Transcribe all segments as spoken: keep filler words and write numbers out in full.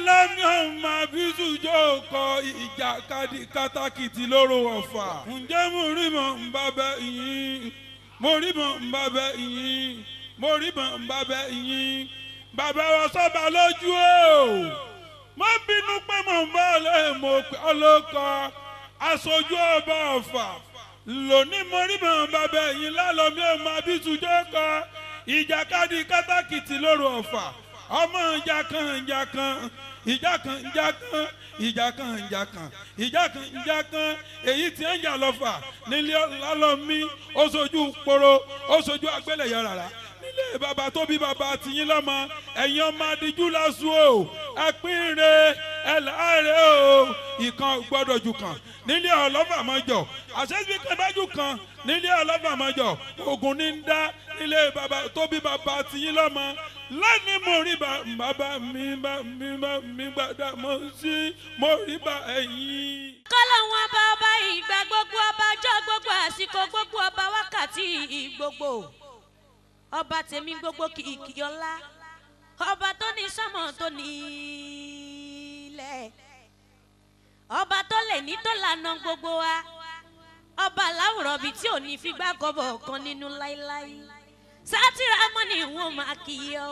lálọ́mí ọmọ abísùjọ́ kọ ìjà kadì kátàkìtì lóró ọ̀fà. ǹjẹ́ mo rí mọ̀ ń bá bẹ́ yín mo rí mọ̀ ń bá bẹ́ yín mo rí mọ̀ ń bá bẹ́ yín bàbá wa sọ́ba lójú o. má bínú pé mo ń bá lè mọ̀ pé ọlọ́kọ aṣojú ọba ọ̀fà lónìí mo rí mọ̀ ń bá bẹ́ yín lálọ́mí ọmọ abísùjọ́ kọ ìjà kadì kátàkìtì lóró ọ̀fà. ọmọ ìjà kan ìjà kan ìjà kan ìjà kan ìjà kan ìjà kan ìjà kan ìjà kan èyí tí ń jà lọ́fà nílé lálọ́mí ó sojú poro ó sojú agbélẹ̀yọ rárá nílé bàbá tó bí bàbá tìyín lọ́mọ ẹ̀yin ọmọ adíjú lásù o ẹ̀pínre ẹ̀láre o ìkan gbọ́dọ̀ jù kan nílé Olofa mọ́jọ àṣẹ́bí kẹbájú kan nílé Olofa mọ́jọ ogun ní ń dá nílé bàbá tó bí bàbá tìyín lọ́mọ lẹ́ni mo rí bàbá mi bá mi bá mi gbàdá mo sí mo rí bá ẹ̀yìn. kọ́lọ̀ wọn bá ọba ìgbà gbogbo ọba ọjọ́ gbogbo àsìkò gbogbo ọba wákàtí gbogbo ọba tèmi gbogbo kìkì ọlá ọba tó ní sánmọ̀ tó ní ilẹ̀ ọba tó lè ní tó lànà gbogbo wa ọba láwùrọ̀ bíi tí ò ní figbá kọ́bọ̀ kan nínú láíláí sátìrà mọ́ ni wọ́n máa kì í ọ.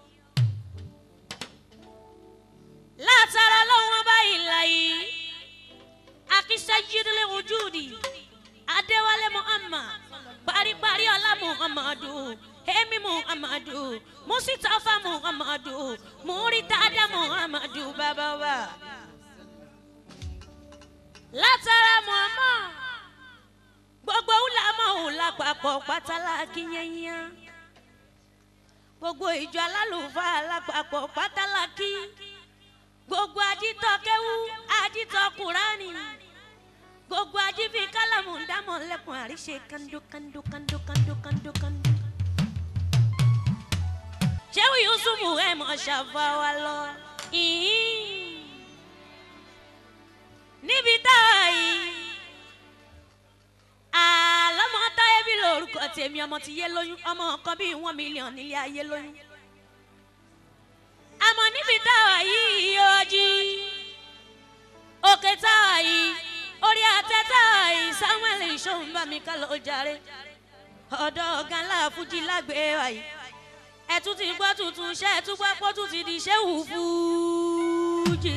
látara lọ́wọ́n báyìí láyé akíṣẹ́jídélé ojúdi adéwálé muhammad paríparí ọlá muhammadu emi muhammadu musitafa muhammadu múritada muhammadu bàbá. látara muhammad gbogbo ulama lápapọ̀ pátálà kíyẹnyẹn gbogbo ìjọ alálùfáà lápapọ̀ pátálà kí gbogbo ajítọ́ kéwú ajítọ́ kùránì gbogbo ajífi kálámù dámọ̀ lẹ́kùn àríṣe kando kando kando kando kando kando. ṣéwù yusufu ẹ̀ mọ̀ ṣàfà wa lọ níbi táwa yìí àlọ́mọ táyé bí lórúkọ tèmi ọmọ ti yé lóyún ọmọ kan bíi one million nílé ayé lóyún àmọ́ níbi táwa yìí ojí òkè táwa yìí orí àtẹ táwa yìí Samuel ìṣòwò mi ká lọ jàre ọ̀dọ̀ ọ̀gá ńlá fújì lágbè wa yìí ẹ̀tún ti gbọ́ tuntun ṣẹ́ ẹ̀tún gbọ́ pọ́ tún ti di ṣéwù fújì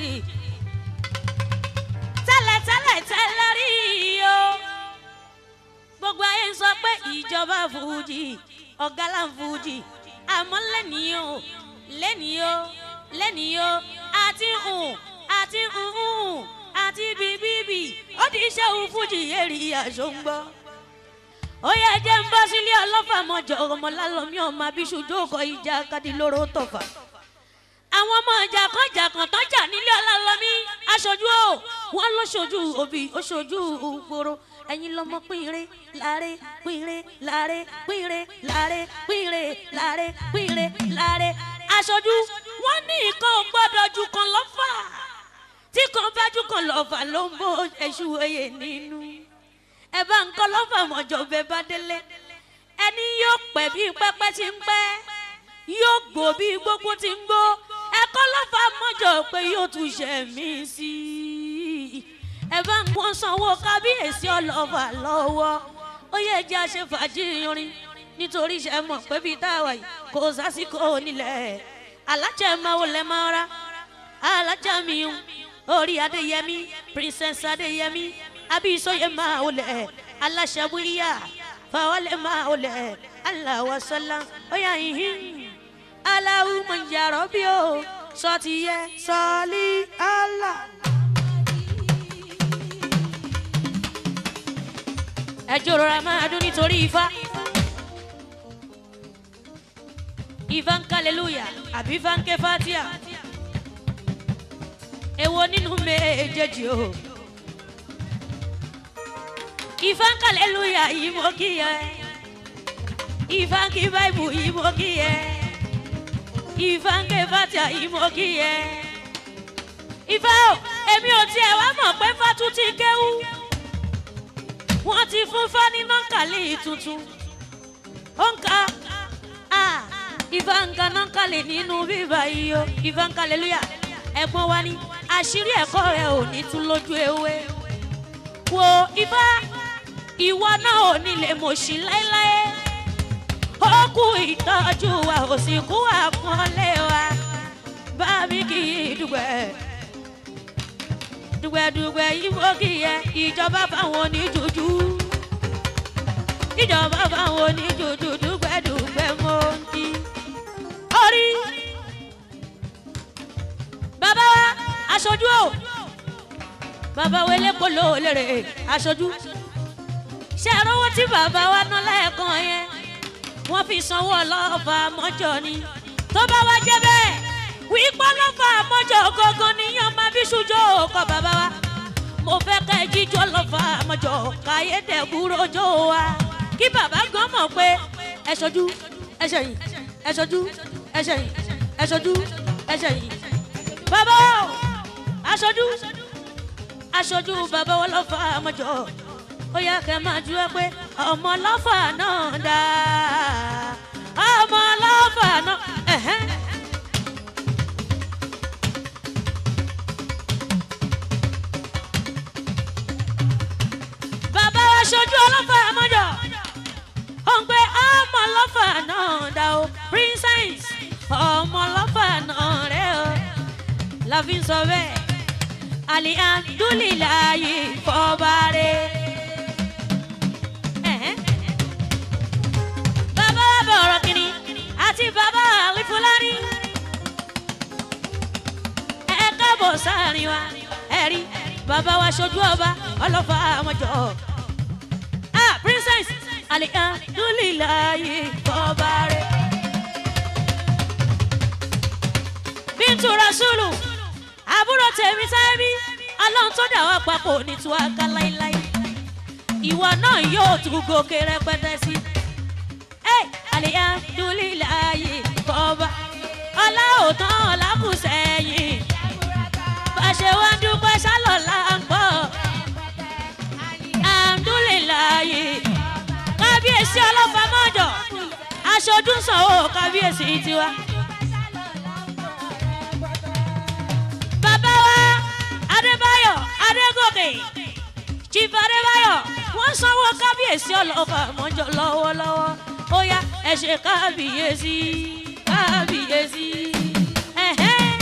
tẹ́lẹ̀ tẹ́lẹ̀ tẹ́lẹ̀ rí o. gbogbo ayé ń sọ pé ìjọba fújì ọ̀gálà fújì àmọ́ lẹ́nìí o lẹ́nìí o lẹ́nìí o àti hùn àti hùn àti bíbíbì ó ti ṣẹ́wù fújì èrì àṣọ ń gbọ́. ó yẹ jẹ́ ń bọ́ sílé Olofa mọ́jọ ọmọ lálọ́mí ọmọ abiṣu jókòó ìjà kadìlóró tọ̀fà. àwọn ọmọ ìjà kan jà kan tán jà nílé Ọlálọ́mí aṣojú o wọ́n ló ṣojú òbí ó ṣojú gbòòrò ẹ̀yin lọ́mọ pínre láre pínre láre pínre láre pínre láre pínre láre aṣojú wọ́n ní ìkan ò gbọ́dọ̀ ju kan lọ́fà tí kan bá ju kan lọ́fà ló ń bó èṣù oyè nínú ẹ bá ń kọ́ lọ́fà mọ́jọ bẹ́ẹ̀ bá délé ẹni yóò pẹ́ bí pẹ́pẹ́ ti ń pẹ́ yóò gbó bí gbogbo ti ń gbó ẹ̀kọ́ lọ́fà mọ́jọ pé yóò tún ṣe mí sí i ẹ bá ń wọ́n sanwó kábíyèsí Olofa lọ́wọ́ ó yẹ jẹ́ àṣefàájì orin nítorí ṣe mọ̀ pé bíi táwa yìí kò sásìkò nílẹ̀ alájà máa wọlé máa ra alájà mi orí adéyẹmí princess adéyẹmí abísọyẹ máa wọlé aláṣẹ wíyà fàwọlé máa wọlé aláwọsọlá ó yà yín aláwù mọ̀ yàrá bí ó sọ ti yẹ sọ́ọ́lì àlà. ẹjọ́ rọra máa dún nítorí ifá ifá ń kálẹ́lúyà àbí ifá ń ké fátíà èwo nínú méjèèjì o ifá ń kálẹ́lúyà yìí mo kí ẹ ifá ń kí báìbù yìí mo kí ẹ ifá ń ké fátíà yìí mo kí ẹ ifá o èmi ò tiẹ̀ wá mọ̀ pé fátú ti kéwú. wọ́n ti fún fani nọ́ńkàlì tuntun ó ń ka ìfàǹkà nọ́ńkàlì nínú bíbá yìí o ìfàǹkà lélúyà ẹ ẹ̀gbọ́n wa ní àṣírí ẹ̀kọ́ rẹ̀ ò ní tún lójú ewé wo ifá ìwọ náà ò ní lè mọ̀ sí láéláé ó kú ìtọ́jú wa ò sì kú àpọ́nlé wa bá mi kì í dùgbẹ́ dùgbẹ́dùgbẹ́ ìwọ kì í yẹ ìjọba fáwọn oníjújú ìjọba fáwọn oníjújú dùgbẹ́dùgbẹ́ mọ́ kí orí bàbá wa aṣojú o bàbá wa elépo ló lérè aṣojú ṣe àrówó tí bàbá wa ná lẹ́ẹ̀kan yẹn wọ́n fi sanwó ọlọ́fà mọ́jọ ni tó bá wá jẹ́ bẹ́ẹ̀ wípé ọlọ́fà mọ́jọ gangan níyàn máa bí ṣùjọ́ ọkọ̀ bàbá wa mo fẹ́ ká ẹ jíjọ́ ọlọ́fà mọ́jọ káyé tẹ̀kúrò jọ wa kí bàbá gan mọ̀ pé ẹ ṣojú ẹ ṣẹ̀yìn ẹ ṣojú ẹ ṣẹ̀yìn ẹ ṣojú ẹ ṣẹ̀yìn bàbá aṣojú aṣojú bàbá wọn lọ́fà mọ́jọ ó yá kẹ́ máa ju ẹ pé ọmọ lọ́fà náà dá ọmọ lọ́fà náà ẹ̀hẹ́n. bàbá aṣojú ọlọ́fà mọ́jọ ó ń pé ọmọ lọ́fà náà dá o princess ọmọ lọ́fà náà rẹ o la fi ń sọ bẹ́ẹ̀ alihamdulilayi fọbaare. bàbá bọ̀rọ̀ kìíní àti bàbá àlìfúlání ẹ káàbọ̀ sáàrin wa ẹ rí bàbá wa ṣojú ọba ọlọ́fà àmọ́jọ ah princess alihamdulilayi fọbaare. bíntu rasulu àbúrò tèmi sáyẹ́bí ọlọ́run tó dà wá papọ̀ ní tí wàá ká láíláí ìwọ náà yóò tún gòkè rẹpẹtẹ sí ẹ alihamdulilayi fọba ọlá òtán ọlá kù sẹ́yìn bàṣẹ wá dúpẹ́ sálọ̀lá ń pọ̀ alihamdulilayi kábíyèsí ọlọ́fà mọ́jọ aṣojú sanwó kábíyèsí tiwa. Adébáyọ̀ Adégòkè Chief Adébáyọ̀ wọ́n sanwó kábíyèsí ọlọ́fà mọ́jọ lọ́wọ́lọ́wọ́ ó yá ẹ ṣe kábíyèsí kábíyèsí ẹ̀hẹ́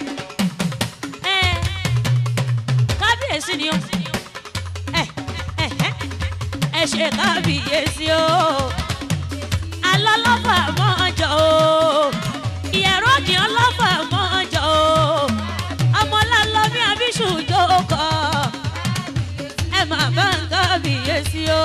ẹ̀ kábíyèsí ni ó ẹ̀ ẹ̀hẹ́ ẹ ṣe kábíyèsí o alọ́lọ́fà mọ́jọ o ìyẹ̀rọ ni ọlọ́fà mọ́jọ o ọmọlálọ́mí àbíṣùjọ́ kọ́ ẹ máa bá ń kábíyèsí o.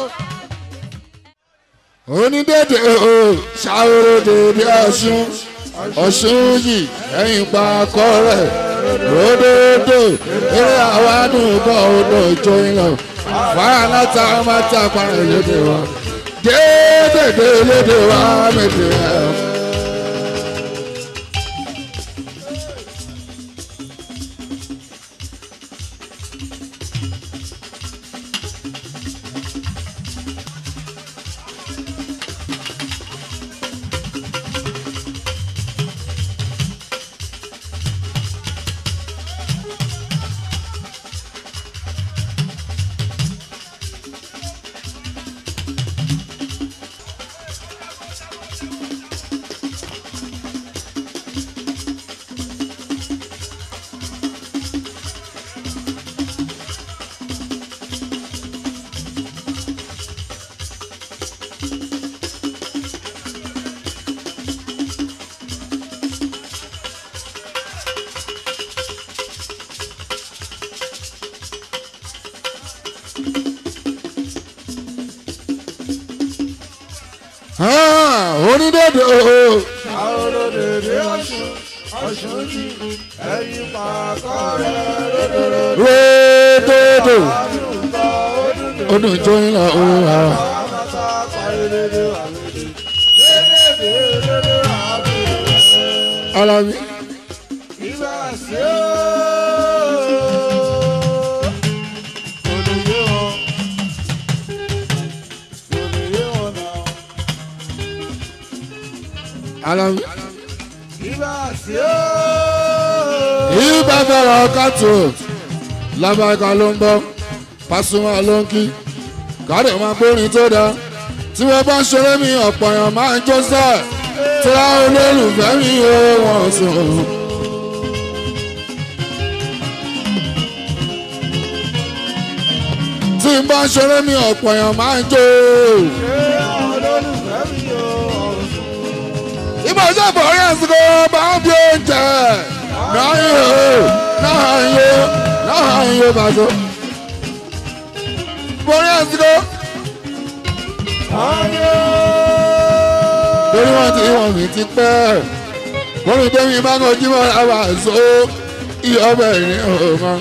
onídèdè o ṣàwòrò dèdè ọ̀ṣun ọ̀ṣun yìí ẹ̀yìn pa akọ́ rẹ̀ ròdòdò eré àwádùn bọ̀ odò ìjọ ìlọ fàánà tá a máa ta parẹ́ lédè wa dédèdè lédè wa méjì ẹ̀. onídèdè o. àwọn òdèdè ọ̀ṣun ọ̀ṣun ti ẹ̀yìn pàkọ́ rẹ̀ ròdòdò odò ìjọ ìlọ òun àwọn. Alabi. Ibà sí o. Alabi. Ibà sí o. bá fẹ́ràn kátó lábàkà ló ń bọ́ Pasuma ló ń kí káàdì máa gbórin tó dáa tí wọ́n bá ń ṣeré mi ọ̀pọ̀ èèyàn máa ń jó sẹ́ẹ̀ tí wọ́n olólùfẹ́ mi ò wọ́n sùn. tí n bá ń ṣeré mi ọ̀pọ̀ èèyàn máa ń jó. ìbọn ṣe bọ̀rí ẹ̀sìnkò bá ń bí oúnjẹ náà yóò náà yóò náà yóò bàjọ́. bọ̀rí ẹ̀sìnkò. torí wọn ti wọn mi ti pẹ́ kórè tẹ́mi bá kọ́ jí mọ́ àwọn àṣọ iye ọbẹ̀ ní ọ̀kan.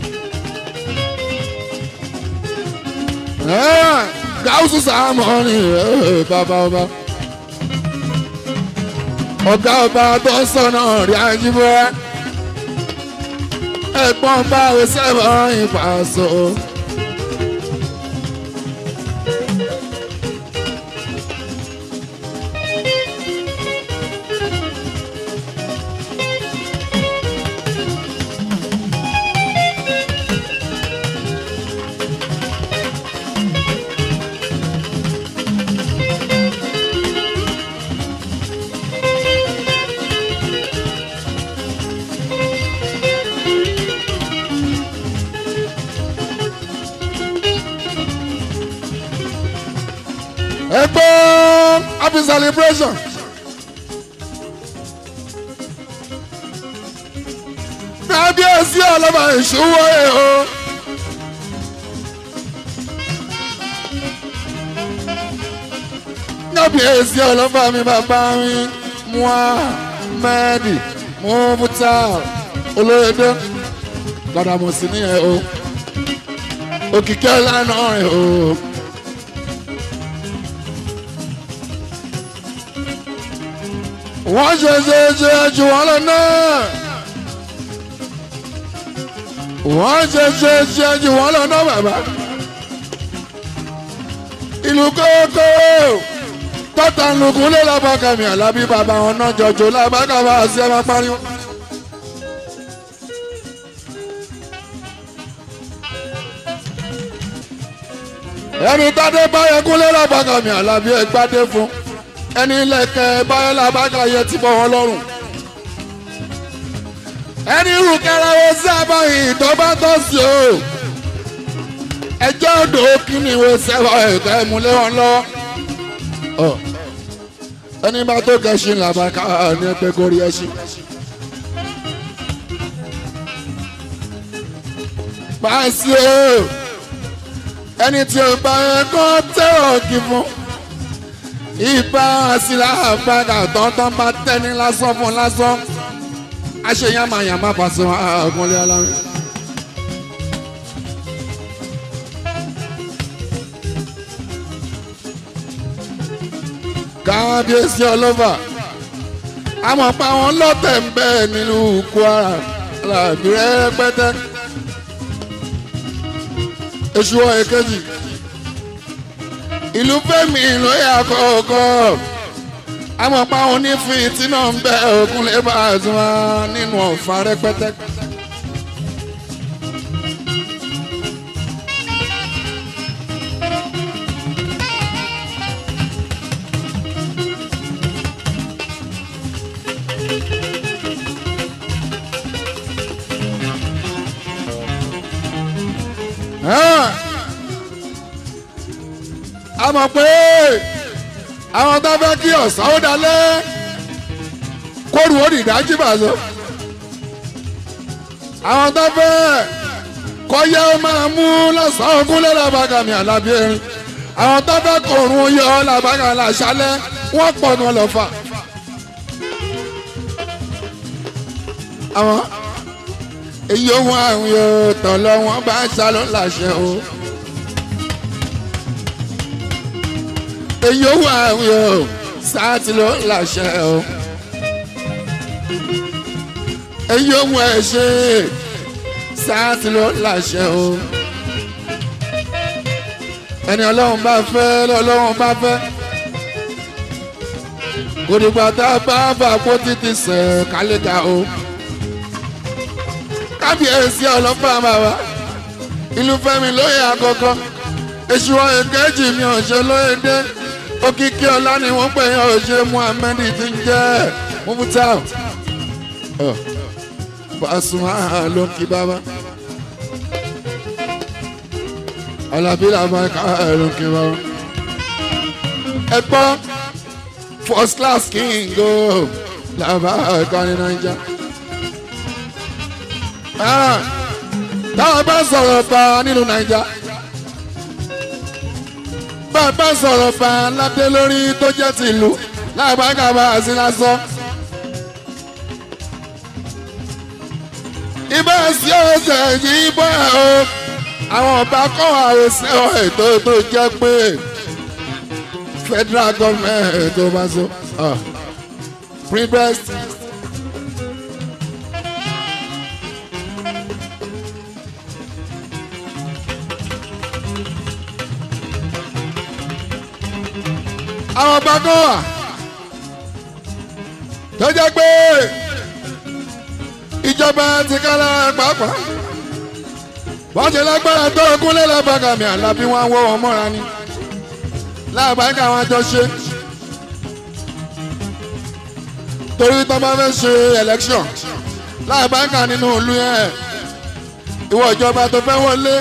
gáúsù sàmọ́ ni bàbá ọba ọ̀gá ọba tó sọ̀nà rí ajíbọ́ ẹ̀gbọ́n bá sẹ́wọ̀n ìfàṣọ. Ẹgbọ́n happy celebration. Kábíyèsí ọlọ́ba ìṣúwọ́ ẹ̀ o. Kábíyèsí ọlọ́ba mi bàbá mi Muhammed Mufutar olóyèdè Gbàdàmọ̀sí ní ẹ̀ o. Òkìkí ọ̀lànà ẹ̀ o. Wọ́n ṣe ṣe ṣe jù wọ́n lọ náà. Wọ́n ṣe ṣe ṣe jù wọ́n lọ náà bàbá. Ìlú kókó tọ́ta nùkún lé lábàkà mi Àlàbí bàbá wọn náà jọjọ lábàkà bá a ṣe máa pariwo. Ẹni tádé báyẹn kún lé lábàkà mi Àlàbí ẹ gbádé fún. Ẹni lẹ́kẹ̀ báyọ̀ làbákà yẹ ti bọ̀ wọ́n lọ́rùn. Ẹni irú kẹrẹ́wó sábà yìí tó bá tọ́ sí o. Ẹjọ́ odò kíni wo sẹ́wọ̀ ẹ̀ka ìmúlẹ̀ wọn lọ́wọ́. Ẹni bá tó kẹ́sìn làbákà ní ẹgbẹ́ gorí ẹṣin. Báyìí o ẹni tí o bá yẹ kó tẹ̀wọ̀ kí fún. Ìbá àsìlá àbága tọ́ntọ́n bá tẹ́ni lásán fún lásán àṣeyàmàyàmá Pasuma àgúnlé alárin. Kábíyèsí Olofa àmọ́ pa àwọn lọ́tẹ̀ ń bẹ́ẹ̀ nílùú Kwara làbí rẹpẹtẹ. Èṣù èkejì ìlú fẹ́mi ló yà kọ́kọ́ àmọ́ pa àwọn onífin tí náà ń bẹ òkun lè bá Pasuma nínú ọ̀fà rẹpẹtẹ. a mọ̀ pé àwọn tó fẹ́ kí ọ̀sán ó dalẹ̀ kóru ó di ìdájí bàzọ́. àwọn tó fẹ́ kọ́yẹ́ ó máa mú lọ́sàn-án kúnlẹ̀ làbàgàmì Àlàbí erin. àwọn tó fẹ́ kòrùn yọ làbàgàmì làṣálẹ̀ wọ́n pọ̀ ní Ọlọ́fà. àwọn èyí ohun àrùn yóò tàn lọ wọ́n bá ṣàlọ́ làṣẹ o. èyí owó àwọn yóò sáàtì ló láṣẹ o. èyí owó ẹ̀ ṣe sáàtì ló láṣẹ o. ẹni Ọlọ́run bá fẹ́ lọ́lọ́run bá fẹ́. kò dìgbà tá a bá bà kó títí sẹ̀ kálíkà o. kábíyèsí ọlọ́pàá bàbá ìlú fẹ́mi lóye àkọ́kọ́ èṣù èkejì mi ò ṣe lóye dé òkìkí ọlá ni wọ́n pè yàn ò ṣe muhammed ti ń jẹ́ mufuta Pasuma ló ń kí bàbá Alabi làbáyíká ló ń kí bàbá ẹ gbọ́ first class king o làbáyíká ní naija. Táwọn bá sọ̀rọ̀ bá nínú naija bá bá sọ̀rọ̀ bá ládé lórí tó jẹ́ tìlú làbáyíká bá sí lásán. ibà sí ọ̀sẹ̀ yìí bọ́ ẹ̀ o àwọn ọba kọ́ àwòsàn ètò tó jẹ́ pé federal government tó bá so free breast. àwọn ọba kọ́ wà tó jẹ́ pé ìjọba ti kálá pàápàá wọ́n ṣe lágbára tó kúnlẹ̀ lábàgà mi Àlàbí wọn wọ́ wọn mọ́ra ni láàbáyíká wọn jọ ṣe torí tó bá fẹ́ ṣe election láàbáyíká nínú ìlú yẹn ìwọ ìjọba tó fẹ́ wọlé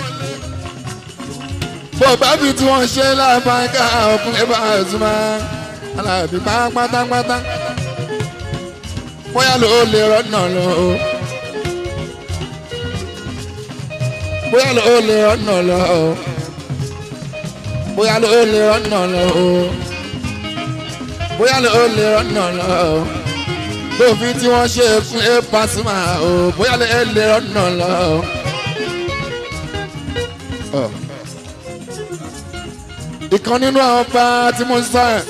bó bá fi tí wọ́n ṣe láàbáyíká ọkùnrin bá Pasuma Àlàbí pátápátá bóyá ló lè rọ́nà lọ o bóyá ló lè rọ́nà lọ o bóyá ló lè rọ́nà lọ o bóyá ló lè rọ́nà lọ o lófin tí wọ́n ṣe fún ẹ Pasuma o bóyá ló lè rọ́nà lọ o. ìkan nínú àwọn ọba tí mo ń sọ ẹ̀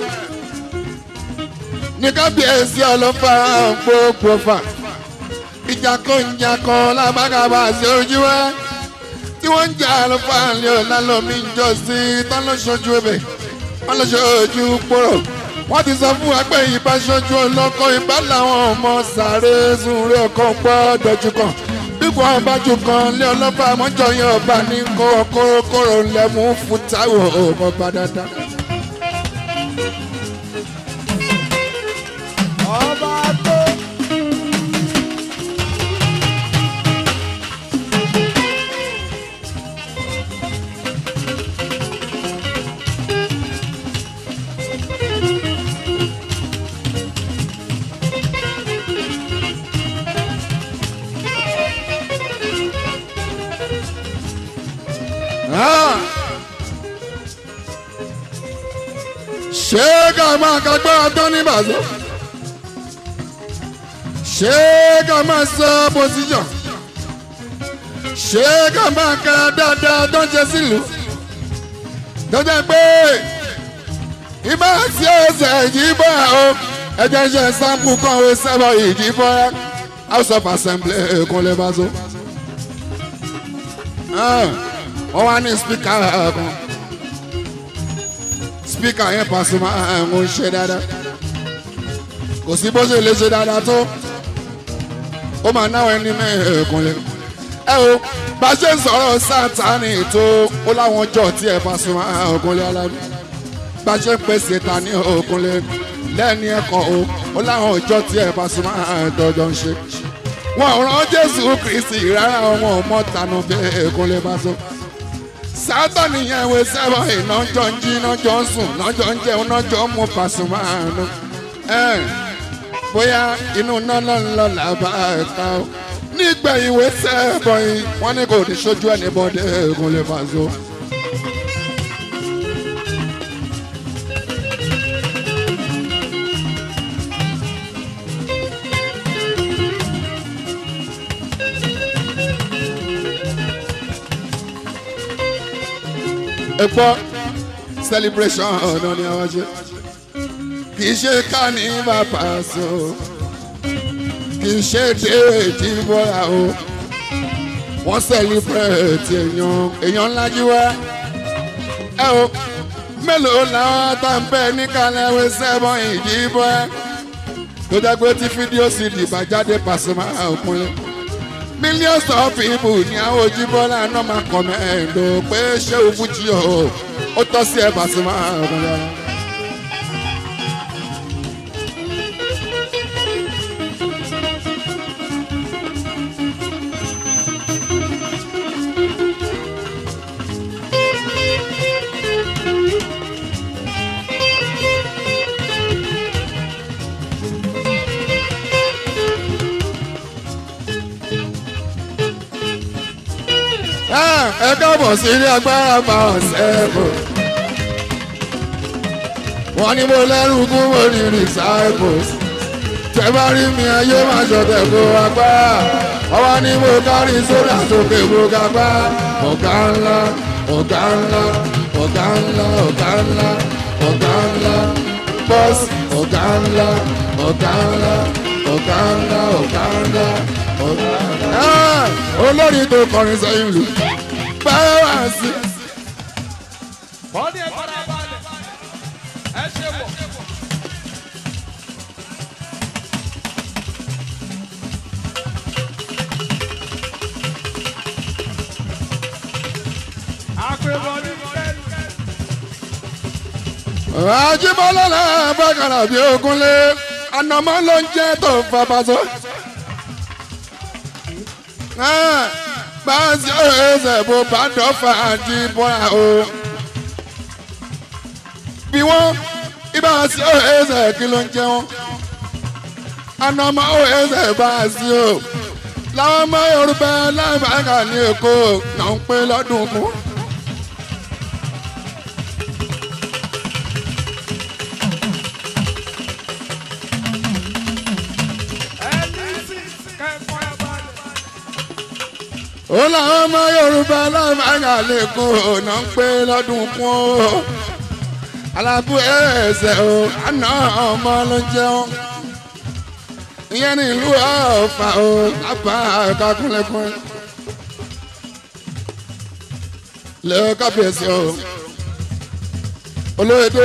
ní kábíyèsí Olofa gbogbo fà ìjà kan ìjà kan lábàgàbà sí ojú wa tí wọ́n ń jà Olofa ní ọ̀làlọ́mí jọ sí tọ́lọ́sọ́jú ẹ̀bẹ̀ tọ́lọ́sọ́jú pọ̀rọ̀ wọ́n ti sọ fún wa pé ìbáṣojú ọlọ́kọ̀ ìbá làwọn ọmọ sàré sunre ọkọ̀ pọ̀ dọ̀jú kan bíbọ̀ ọbàjú kan lé Olofa mọ́jọ yẹn ọba ní kórókóró lẹ́mú fún táwọn ọmọ bá dáadáa. ọba tó. ṣé ká máa kagbára tán ní bàzọ́ ṣé ká máa sọ position ṣé ká máa ka dáadáa tó ń ṣe sílùú tó jẹ́ pé ibà sí ọ̀sẹ̀ yìí bọ́ o ẹ̀jẹ̀ ṣe sample kan ó sẹ́bọ̀ ìdí bọ́ house of assembly Kunle Baso wọ́n wá ní speaker kan speaker yẹn Pasuma ń ṣe dáadáa kò sí bó ṣe lè ṣe dáadáa tó ó máa náwó ẹni mẹ́ẹ̀ẹ́kùnlé ẹ o bá ṣe ń sọ̀rọ̀ Sátánì tó ó láwọn ọjọ́ tí ẹ Pasuma Kunle Alabi bá ṣe ń pèsè ta ní Kunle lẹ́ni ẹ̀kọ́ o ó láwọn ọjọ́ tí ẹ Pasuma tọjọ́ ń ṣe wọn ò rán Jésù Kristi rárá ọmọ ọmọ tànù bẹ́ẹ̀ Kunle Baso Sátánì yẹn wé sẹ́wọ̀n ìnájọ́ ń jí nájọ́ ń sùn nájọ́ ń jẹun nájọ́ ń mú Pasuma nù ẹ̀ bóyá inú náà ń lọ làbá ẹ̀ka o nígbẹ̀yìn wé sẹ́wọ̀n yìí wọ́n ní kò ní sójú ẹni bọ́dẹ̀ Kunle Baso. Ẹ̀pọ̀ celebration ọ̀nà ni àwọn ṣe kì í ṣe carnival Paso kì í ṣe déètì bọ́ra o wọ́n celebrate èèyàn èèyàn ńlá jí wá ẹ o mélòó làwọn tá ń bẹ ní kálẹ̀wé sẹ́bọ̀n ìdìbò ẹ tó jẹ́ pé tí fídíò sì dìbà jáde Pasuma Kunle millions of people ní àwọn Ojúbọ́lá náà máa kọ̀mẹ́ǹdò pé ṣé o Fújì o ó tọ́ sí ẹ Pasuma ọ̀gbọ̀n. Ẹ káàbọ̀ sí ilé agbára bá ọ̀sẹ̀ bò. Wọ́n ní mo lẹ́rù kú mo ní recycles. Tẹ bá rí mi ayé máa ṣọ̀tẹ̀ kó agbára. Ọwọ́ ni mo kárí sódà sókè mo ga gbá. Ọ̀gá ńlá, ọ̀gá ńlá, ọ̀gá ńlá, ọ̀gá ńlá, ọ̀gá ńlá. Bọ́sì ọ̀gá ńlá, ọ̀gá ńlá, ọ̀gá ńlá, ọ̀gá ńlá, ọ̀gá ńlá. Olórí tó kọrin sẹ́yìn lù. Báyọ̀ wá sí. Wọ́n ní ẹ̀kọ́ náà balẹ̀. Ẹ ṣe wọ̀. Àpèbọ̀lì fẹ́ẹ́. Àjíbọ́lá náà bákàrà bí Ògúnlé. Ànàmọ́ ló ń jẹ́ tó fa Paso. Báàsì ẹsẹ̀ bó bá dọ́fà Àjíbọ́lá o. Bí wọ́n ibàsí ẹsẹ̀ kí ló ń jẹ wọ́n. Ànàmọ́ ẹsẹ̀ báàsì o. Láwọn ọmọ Yorùbá láìbáàkà ní Èkó náà ń pè lọ́dún kú. Ó làwọn ọmọ Yorùbá láìbáàkà lè kó náà ń pè lọ́dún kú o. Alábù ẹsẹ̀ o, àná ọmọ ló jẹun. Ìyẹn ní ìlú Ọ̀fà o, lábà kákúnlẹ̀kún. Lè kábíyèsí o, olóyèdè.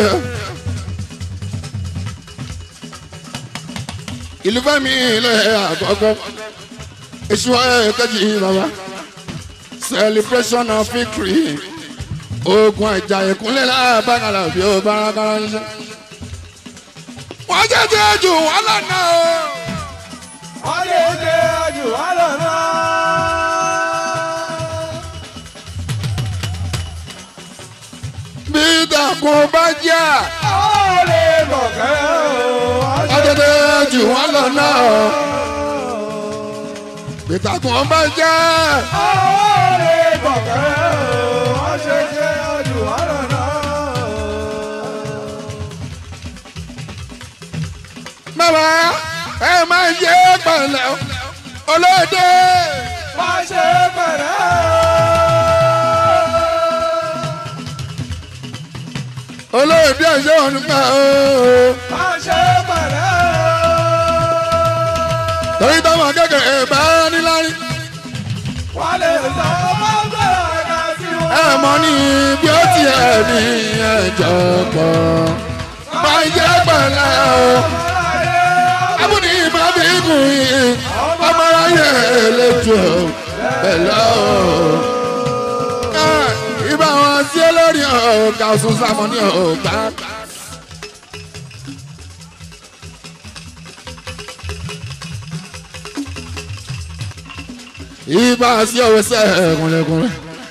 Ìlú Fẹ́mi ilẹ̀ àkọ́kọ́, èṣù ẹ̀ẹ́kẹ́jì bàbá. Celebration of victory. Ogun ẹja ìkúnlẹ̀ lábàkàlà bí ó bárakàrà ń ṣe. Wọ́n jẹ́jẹ́ jù wọ́n lọ́nà o. Wọ́n jẹ́jẹ́ jù wọ́n lọ́nà. Bí ìtàkùn bá jà. Àwọn lè bọ̀ kẹ́ o. Wọ́n jẹ́jẹ́ jù wọ́n lọ́nà o. Bí ìtàkùn bá jà. Àwọn lè bọ̀ kẹ́ o. Wọ́n jẹ́jẹ́. Bàbá ẹ máa yé pẹ̀lẹ́ olóde. Má ṣe pẹ̀lẹ́. Olóde ẹ̀ṣẹ́ wọn nípa o. Má ṣe pẹ̀lẹ́. Torí táwọn kékeré bá níláyé. Wọ́n lè sọ ọmọ bẹ́ẹ̀ ká sí wọn. Ẹ mọ ní bí ó ti ẹ̀ ní ẹjọ́ pọ̀. Má yé pẹ̀lẹ́ o. Abúni bàbí kù yìí, ọmọ ayé lẹ́jọ́ pẹ̀lẹ́ o. Ibà wọn sí olórí ọ̀gá ọ̀sùn sámọ́ ní ọ̀gá. Ibà sí ọ̀wẹ́sẹ̀ kúnlẹ̀kúnlẹ̀.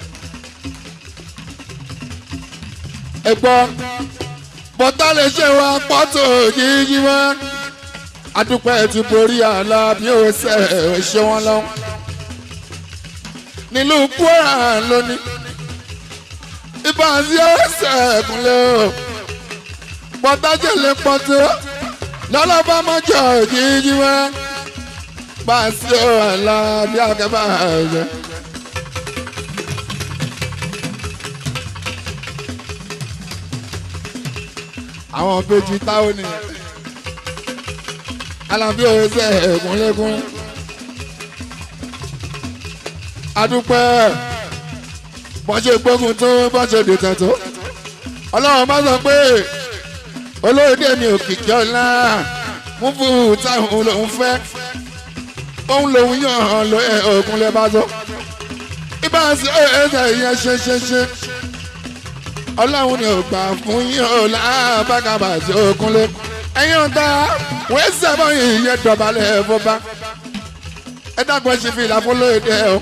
Ẹ gbọ́, bọ́tà lè ṣe wa pọ́tò yíyí wá. Adúpẹ́ ti borí àlá bí ó ṣe ṣe wọ́n lọ. Nílùú Kwara lónìí. Ibà sí ọ̀sẹ̀ kúnlẹ̀ o. Pọ̀tájẹ́ lè pọ̀tó. Lọ́lọ́bá mọ́jọ́ jíjí wá. Bá a sí àlá bí akẹ́bà ẹ̀jẹ̀. Àwọn péjì táwọn nìyẹn. Alábí ọ̀sẹ̀ ẹ̀kúnlẹ́kún. Adúpẹ́ bọ́n ṣe gbógun tó bọ́n ṣe dìtẹ̀ tó. Ọlọ́run bá sọ pé olóòdè mi òkìkí ọ̀la mú fún táwọn lòún fẹ́. òun lòun yàn án ló ẹ òkun lè bá tó ibà sí ẹsẹ̀ yẹn ṣe ṣe ṣe ọlọ́run ni ò gbà fún yín ò lábàkàbà sí òkun lé ẹ̀yin ọ̀tá wọ́n sẹ́bọ̀ yìí yẹ dọ̀bálẹ̀ fọba ẹ dàgbọ́ ṣe fi ìlà fún lóde o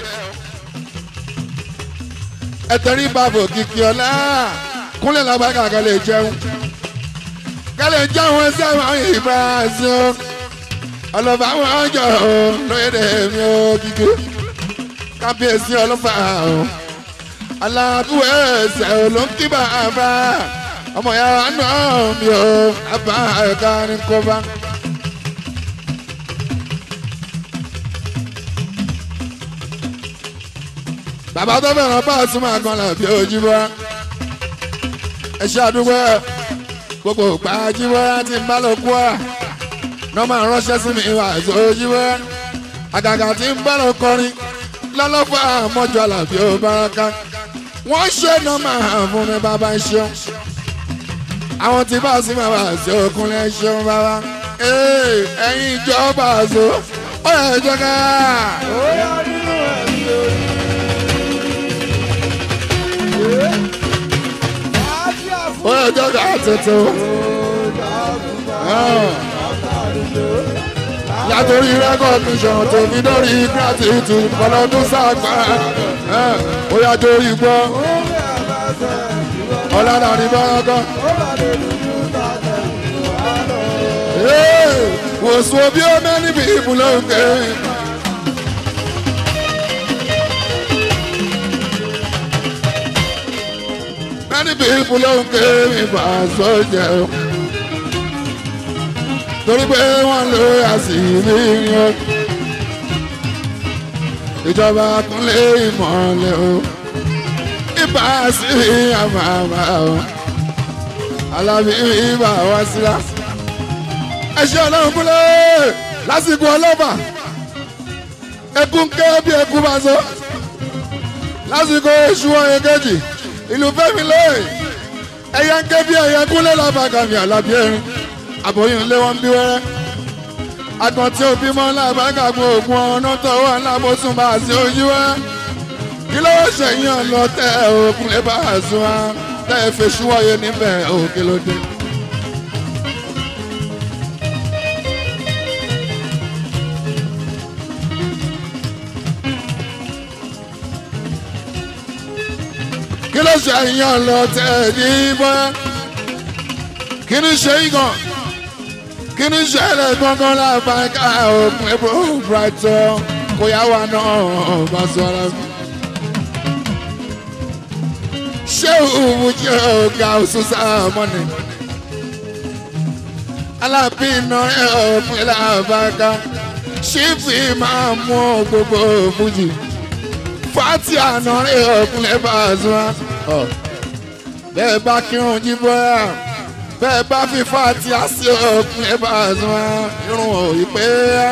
ẹ tẹrí bàbò kìkì ọ̀la kúnlẹ̀ làbàkà kan lè jẹun kan lè jẹun sẹ́bọ̀ yìí bá a sí o ọlọ́fà àwọn ọjọ́ o lóde mi ò kìkì kábíyèsí ọlọ́fà o aláàbùwẹ̀ ẹsẹ̀ olóńkì bàbá ọmọ yàrá náà mi ò abá ẹ̀ka ní kọ́ba. bàbá tó fẹ́ràn Pasuma àgànlá bí ojú bọ́ ẹ ṣe àdúgbò gbogbo ìgbà jíwọ́ tí ń bá lọ kú ọ́ náà máa ránṣẹ́ sí mi wà ojú bọ́ àgàgà tí ń bá lọ kọrin lọ́lọ́fà mọ́jọ àlàbí ó báraka wọ́n ṣe náà máa fún mi bàbá ṣeun àwọn tí bá sí bàbá sí òkúnlẹ̀ ṣeun bàbá ẹ̀yin ìjọba àzó ó yẹ jẹ́ ká. ó yá nínú ẹ̀mí lórí. ó yẹ jẹ́ ká tètè o. látòrí recognition tó fi dórí gratitude fọlọ́dún sáàgbà ó yá torí gbọ́ ọ̀làdà ní bárakọ́. wòsùn òbí ó mẹ́ni bí ibùdó òkè. mẹ́ni bí ibùdó òkè ìbá sọ́jà torí pé wọ́n lo àṣìírí yan ìjọba kúnlé ìmọ̀lẹ̀ o ibà sí àmàmà o Alábí ibà wá síra ẹ ṣe ọlọ́run kúnlẹ̀ lásìkò Olofa ẹkún ké bí ẹkún bá so lásìkò èṣù ọyẹ kejì ìlú fẹ́mi lóye ẹ̀yà ń ké bí ẹ̀yà kúnlẹ̀ lábàgàmì Alábí ẹ̀rín àbòyún lé wọn bí wẹ́rẹ́ àgbọ̀n tí ó bímọ lábàgàgbọ̀ ògùn ọ̀nà tó wà lábòsùn bá a sí ojú wá kí ló ṣẹ̀yìn ọ̀nà tẹ òkun lè bá a sùn wá tẹ fèsì wáyé níbẹ̀ òkè lóde. kí ló ṣẹ̀yìn ọ̀nà tẹ ìdìbò kí ni ṣe é gan kí ni ṣẹlẹ̀ gbọ́ngàn lábàáká òkun ẹ̀bùrọ̀ brighton kò yá wa náà bá sọ ara mi. ṣé òwú jẹ́ ọ̀gá òṣùṣà mọ́ni Alábí iná òkun lábàáká ṣé fi máa mú gbogbo fújì fati àná òkun lè bá a sọ bẹ́ẹ̀ bá kírun jí bọ́yà bẹ́ẹ̀ bá fífa àti àṣì òkun ẹ̀ bá zun irun òyì pé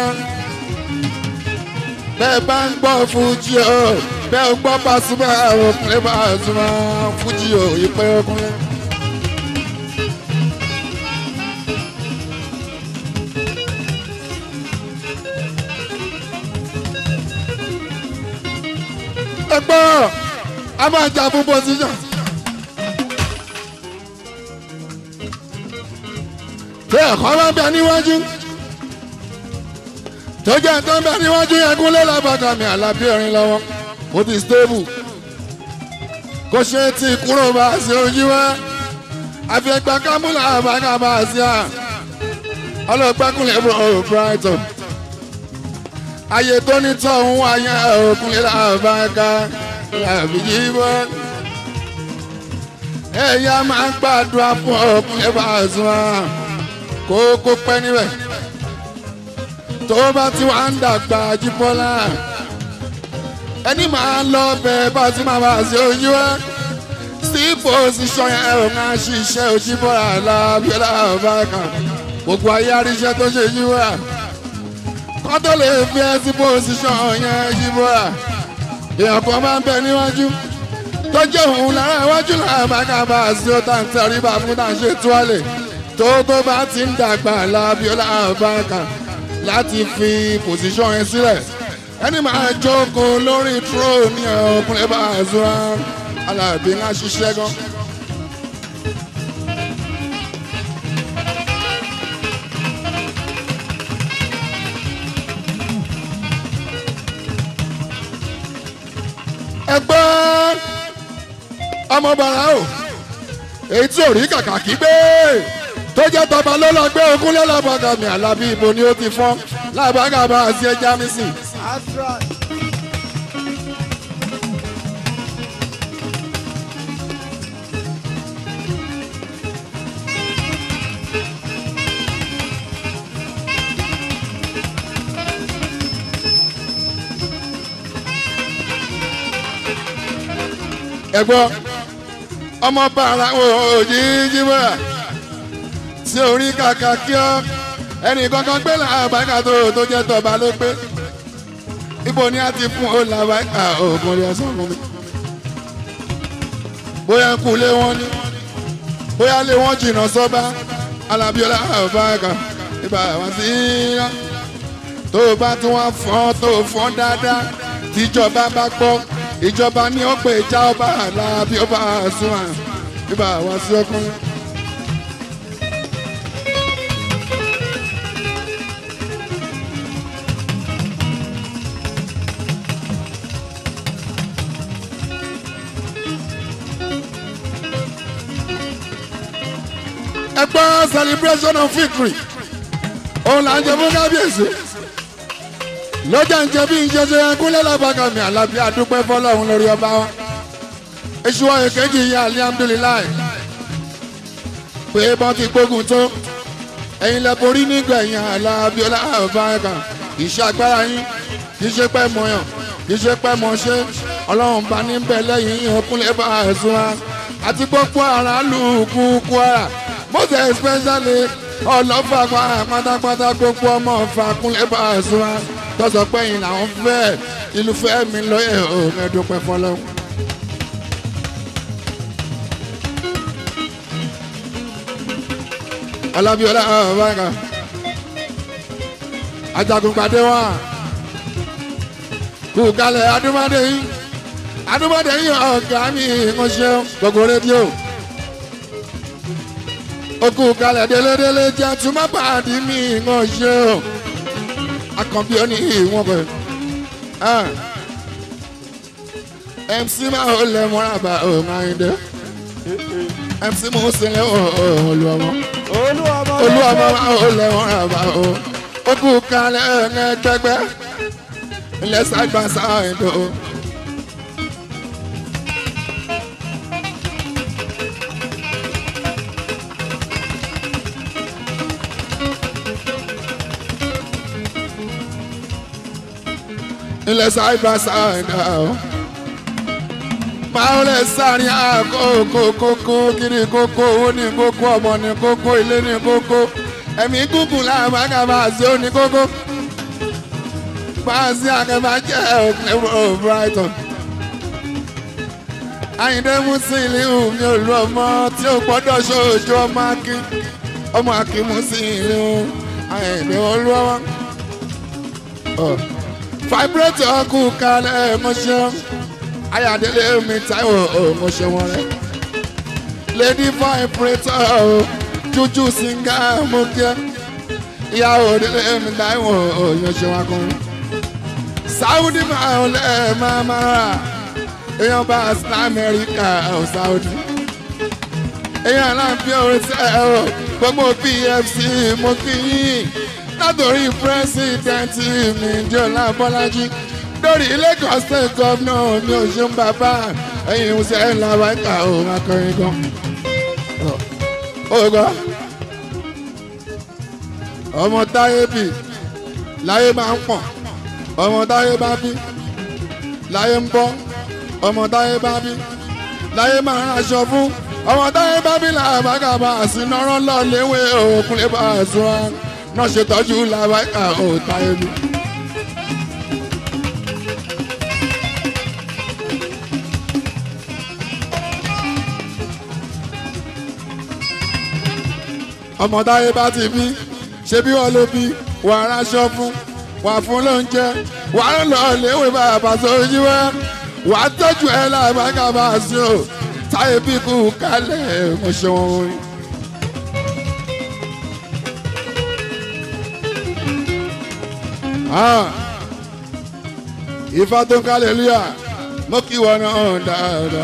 bẹ́ẹ̀ bá ń gbọ́ fújì o bẹ́ẹ̀ gbọ́ Pasuma òkun ẹ̀ bá zun fújì òyì pé ọkùnrin. ẹ gbọ́ a máa jà fún position. tí ẹ̀kọ́ bá bẹ níwájú tó jẹ́ tó ń bẹ níwájú ẹkún lé lábàgàmì Alábí ẹ̀rín lọ́wọ́ ó ti stable kò ṣe tí kúrò bá a ṣe ojú wá àfi ẹgbẹ́ kámúlà àbágàmà àṣì à ọlọ́gbẹ́kùnlé brighton ayé tó ní tọ́hún wáyé òkúnlé lábàgà àbíyí bọ́ ẹ̀yà máa ń gbàdúrà fún òkúnlé bá a sùn à kó kó pẹ́ níbẹ̀ tó bá ti wá ń dàgbà jíbọ́lá ẹni máa lọ bẹ̀ bá ti máa bá ṣe ojú wá sí pòsíṣọ́ yẹn ò máa ṣiṣẹ́ Òjíbọ́lá Alábí Ọlábàkà gbogbo ayé àríṣẹ́ tó ṣe yí wá kọ́ tó lè fi ẹ́ sí pòsíṣọ́ yẹn Òjíbọ́lá èèyàn kan máa ń bẹ níwájú tó jẹ́ òun lára iwájú làbàkà bá a ṣe ó tà ń tẹríba fún tà ń ṣe túwálẹ̀ tó tó bá ti ń dàgbà Alábí Ọlábàkà láti fi pòsíṣọ̀n yẹn sílẹ̀ ẹni máa jókòó lórí tróònù ọkùnrin bá a zura Alábí ńlá ṣiṣẹ́ gan. ẹgbẹ́ ọmọ bàrà o èyí tí ò rí kàkà kí gbé tó jẹ́ tọba ló lọ gbé ogún lọ́lọ́bọ̀gà mi Alábí ibo ni ó ti fọ́n lábàgà bá a sí ẹja mi sí. ẹgbọ́ ọmọ bàrà òjijì bọ́ra tí orí kàkà kí ọ ẹnì kankan gbé làbáyíká tó tó jẹ́ tọba ló gbé ibo ni a ti fún ọ làbáyíká oògùn rẹ̀ sọ fún mi bóyá kú lé wọn ní bóyá lé wọn jìnnà sọ́ba Alábíọ́lá àbáyíká ibà wá sí iná tó bá tún wá fọ́n tó fọ́n dáadáa tíjọba bá gbọ́ ìjọba ní ó pè já ọba Alábí ọba Pasuma ibà wá sí ọkùnrin. ẹgbẹ́ celebration of victory òun là ń jẹ fún kábíyèsí lọ́jà ń jẹ bí ń ṣe ṣe kúnlẹ̀ lábàgà mi Alábí àdúpẹ́ fọlọ́run lórí ọba wa èṣù ọ̀yẹ̀ kejì yẹn alihamudulilayi pé bọ́n ti gbógun tó ẹ̀yin lẹ borí nígbẹ̀yìn Alábíọ́lá ọbaẹ̀ka kì í ṣe agbára yín kì í ṣe pẹ́ mọ̀yàn kì í ṣe pẹ́ mọ̀ṣẹ́ ọlọ́run bá ní bẹ̀ lẹ́yìn yín Kúnlẹ̀ Pasuma àti gbogbo aráàlú Kwara most especially Olofa pátápátá gbogbo ọmọ Ọ̀fà Kúnlẹ̀ Pasuma tọ́sọ pé yìí làwọn fẹ́ ìlú fẹ́ mi lóye òun ẹ̀dùnpẹ́ fọlọ́. Alábíọ́lá ọbaẹ̀ka ajagunpadé wa kú kalẹ̀ adúmọ̀dé yìí adúmọ̀dé yìí ọ̀gá mi ń ṣe gbogbo rédíò ó kú kalẹ̀ délédélé jẹ́ túmọ̀ pàdé mi ń ṣe akànbí ó ní ìwọ̀n pẹ̀ M C máa ó lẹ̀ mọ́ra bá òun àyíndé M C mú sílẹ̀ olúwọmọ olúwọmọ máa ó lẹ̀ mọ́ra bá òun ó kú kalẹ̀ ẹ̀ẹ́dẹ́gbẹ́ ilẹ̀ sàgbà sáyẹ̀dọ̀. ilẹ̀ sàgbà sáyẹ̀dọ̀. máa lè sáré àkókò kókó kiri kókó owó ní kókó ọmọ ní kókó ilé ní kókó ẹ̀mí gúngùn láàbàgàbà sí ó ní kókó. Fáàsì àkẹ́bà jẹ́ òkèlè Brighton. Àyìndé Musiliu mi ò lu ọmọ tí ó gbọ́dọ̀ ṣojú ọmọ Akin. Ọmọ Akin Musiliu Àyìndé olú ọmọ. Vibrator kú kalẹ̀ mọ́ṣẹ́. Ayàdélé mi Táíwò mọ́ṣẹ́ wọn rẹ̀. Lady Vibrator Jújú Singa mo kẹ́. Ìyàwó délé mi Táíwò yọ̀ṣẹ́ wọn kan. Saudi máa ń lẹ́ máa máa rà èèyàn bá sí Amẹ́ríkà ọ̀ Saudi èèyàn náà fi orin sẹ́ ọ̀ gbogbo P F C mo kí yín látòrí pírẹ́sìdẹ̀ntì mi Jọlá Bọ́lájí lórí Lagos State Governor mi ò ṣeun bàbá ẹ̀yìn ìṣẹ́ ńlá wáìkà òun akọrin gan. ọgọ́ ọmọ táyé bì láyé máa ń pọ̀n ọmọ táyé bá bí láyé ń bọ́ ọmọ táyé bá bí láyé máa ń aṣọ fún ọmọ táyé bá bí làbàgàbà àsìnàrán lọ léwé Kúnlẹ̀ Pasuma náà ṣètọ́jú làbàgà ò táyé bí. ọmọ táyé bá ti bí ṣe bí wọ́n ló bí wà á raṣọ fún wà fún lóúnjẹ wà á lọ léwé bàbá sójú wá wà á tọ́jú ẹ lábàgà bá a sí o táyé bí kú kálẹ̀ mo ṣe wọn. Ifá tó ń kálẹ̀ lúyà mo kí wọn náà dáadáa.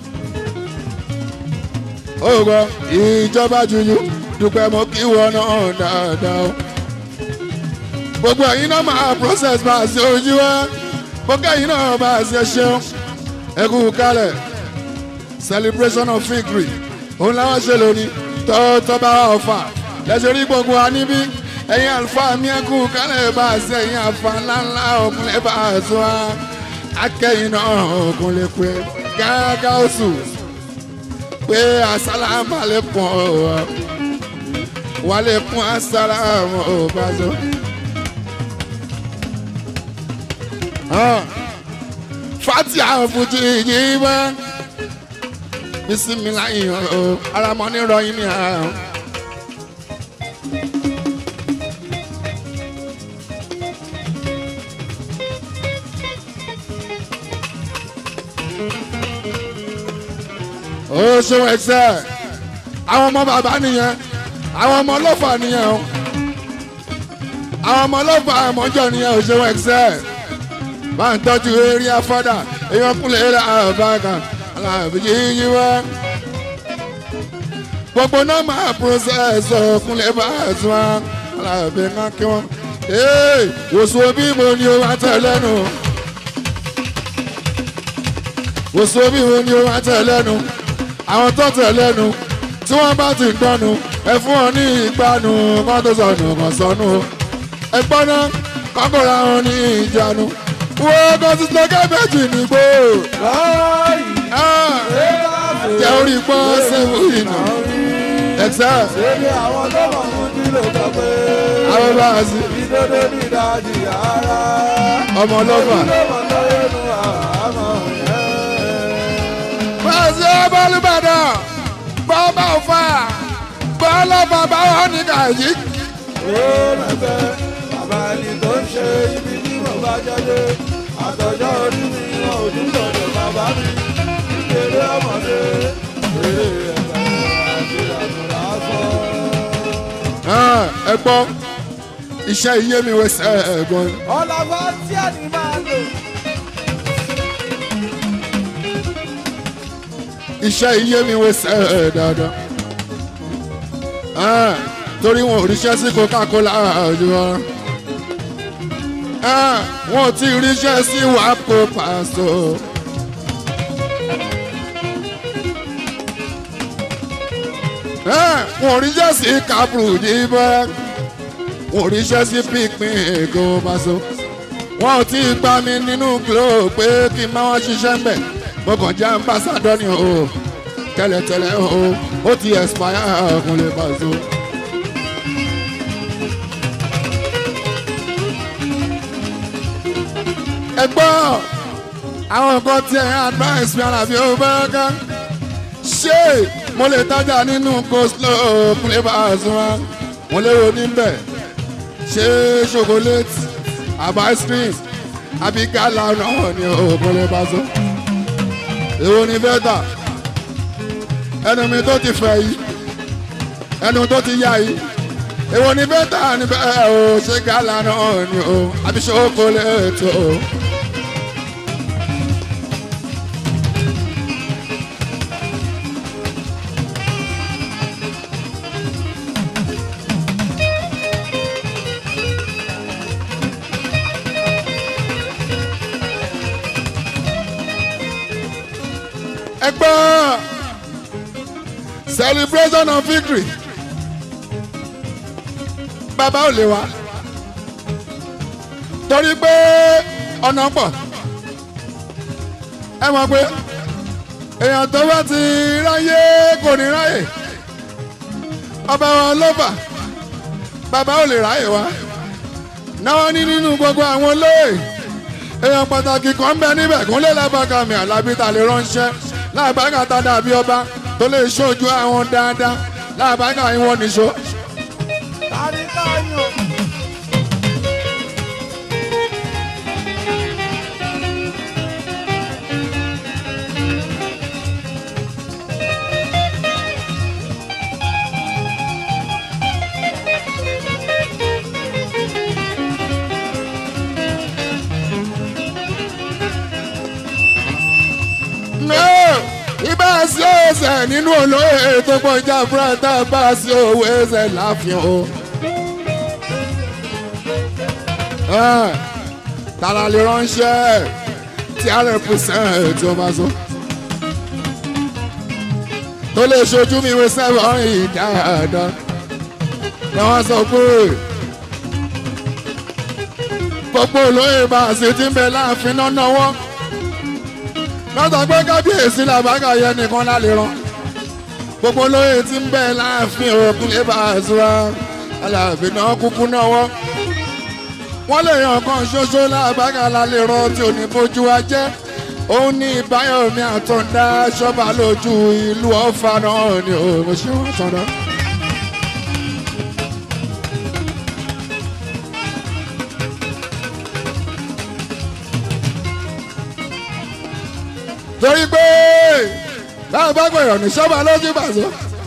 Ó gbọ́ ìjọba jùjú dúpẹ́ mo kí wọn náà dáadáa. Gbogbo ẹ̀yin náà máa process bá a ṣe ojú wa gbogbo ẹ̀yin náà bá a ṣe ṣeun ẹ kú kálẹ̀ celebration of victory òun làwọn ṣe lónìí tọ́tọ́ bá wà ọ̀fà lẹ́sẹ̀ rí gbogbo wa níbí ẹ̀yin àlùfáà mi ẹ kú kálẹ̀ bá a ṣe ẹ̀yin àfa ńláńlá ọkùnrin bá a ṣe wá akẹ́yìn náà ọkùnrin pé gágá oṣù pé asálàmù alẹ́kùn ọ̀ wàlẹ́kùn asálàmù ọ̀ bá ṣe. Fati afuji yìí wá bisimilayi o ara mọ ní rọyìn ní àrùn. ó ṣeun ẹsẹ àwọn ọmọ bàbá nìyẹn àwọn ọmọ Olofa nìyẹn o àwọn ọmọ Olofa àmọjọ nìyẹn ó ṣeun ẹsẹ bá ń tọ́jú eré afọ́dà èèyàn kúnlẹ̀ rà àbáka aláàbíyí yí wá. gbogbo náà máa process ọkùnlẹ̀ bá a tún wá aláàbí ká kí wọ́n. wòsùn òbí mo ní o wá tẹ̀ lẹ́nu. wòsùn òbí mo ní o wá tẹ̀ lẹ́nu. àwọn tó tẹ̀ lẹ́nu tí wọ́n bá ti gbọ́nu ẹ fún wọn ní ìgbanu kán tó sọnù kàn sọnù. ẹ gbọ́ náà kọ́kọ́ra wọn ní ìjánu. Wọ́n kọ́ sí lọ́gẹ́ méjì nígbò. Jẹ́ orí pọ́ sẹ́wọ̀n ìnà. Ẹ̀sẹ̀. Ṣébí àwọn tó mọ̀ mú kí ló sọ pé. Àwọn bá a sí. Ìdodo ní ìdajì ara. Ọmọ Olofa. Ìdílé tó yé nu àmọ́ yẹn. Báyìí ọba Olúbàdàn. Bọ́ọ̀bà Ọ̀fà. Bọ́ọ̀lọ́fà báwọn ní kàyí. Ó mẹ́fẹ́ bàbá ẹni tó ń ṣe ibi tí mo bá jáde. Àtọ̀jọ́ orí mi wọn ò tún sọ̀dọ̀ bàbá mi. Ìkéré ọmọdé. Eré ẹ̀ka àti àtúrà sọ. Ẹ gbọ́ iṣẹ́ iye mi wẹ̀ sẹ́ ẹ̀gbọ́n. Ọlọ́wọ́ tí a ní máa lò. Iṣẹ́ iye mi wẹ̀ sẹ́ ẹ̀ dáadáa. Torí wọn ò ríṣẹ́ sí Coca-Cola ojú wọn. Wọn ò tí ì ríṣẹ́ sí Wapco Paso. Wọn ò ríṣẹ́ sí Capru Jíbọ́. Wọn ò ríṣẹ́ sí Pípín Èkó Paso. Wọn ò tí ì gbá mi nínú Glo pé kí n máa wá ṣiṣẹ́ ń bẹ̀. Mo kàn jẹ́ ambassador ni o. Tẹ́lẹ̀tẹ́lẹ̀ o, ó ti expire Kúnlé Paso. Ẹ gbọ́ àwọn nǹkan tí ẹ̀ advice mi Àlàbí ó bá ká ṣé mo lè tajà nínú Coleslaw Kúnlé Paso mo lérò níbẹ̀ ṣé chocolate àbá ice cream àbí gálà náà ni ó Kúnlé Paso èwo ni bẹ́ẹ̀ tà ẹnu mi tó ti fẹ̀ yìí ẹnu tó ti yá yìí èwo ni bẹ́ẹ̀ tà ni bẹ́ẹ̀ o ṣé gálà náà ni o àbí chocolate o. Ẹgbẹ́ celebration of victory bàbá ò lè wá torí pé ọ̀nà pọ̀ ẹ mọ̀ pé èèyàn tó bá ti ráyé kò ní ráyè ọba wa Olofa bàbá ò lè ráyè wá náà ní nínú gbogbo àwọn olóyè èèyàn pàtàkì kan bẹ níbẹ̀ Kúnlé lábàkàmì Àlàbí ta lè ránṣẹ́ láàbàkà tá dàbí ọba tó lè ṣojú àwọn dáadáa láàbàkà ìwọ̀n nìṣó. no ibà sí ọ̀sẹ̀ nínú olóyè tó kọjá fúrẹ́tà bá sí owó ẹsẹ̀ láàfin o. tààrà lè ránṣẹ́ tí a rẹ̀ pèsè tí o bá so. tó lè ṣojú mi wé sẹ́wọ̀n ìdáadáa ni wọ́n sọ pé gbogbo olóyè bá a sì ti ń bẹ láàfin náà náwó lọ́tọ̀ pé kábíyèsí làbákà yẹn nìkan lálẹ́ rán gbogbo olóyè tí ń bẹ láàfin Ògúnlé Pasuma Alábí náà kúkú náwó wọ́n lè yàn kan ṣoṣo làbákà lálẹ́ rán tí ò ní bójú wa jẹ́ òun ní Ìbáyọ̀mí Àtàndá ṣọ́ba lójú ìlú Ọ̀fà náà ni òun ṣe wọ́n tọ̀dọ̀. torí pé báwo bá gbèrò ní ṣọ́ba lójú Paso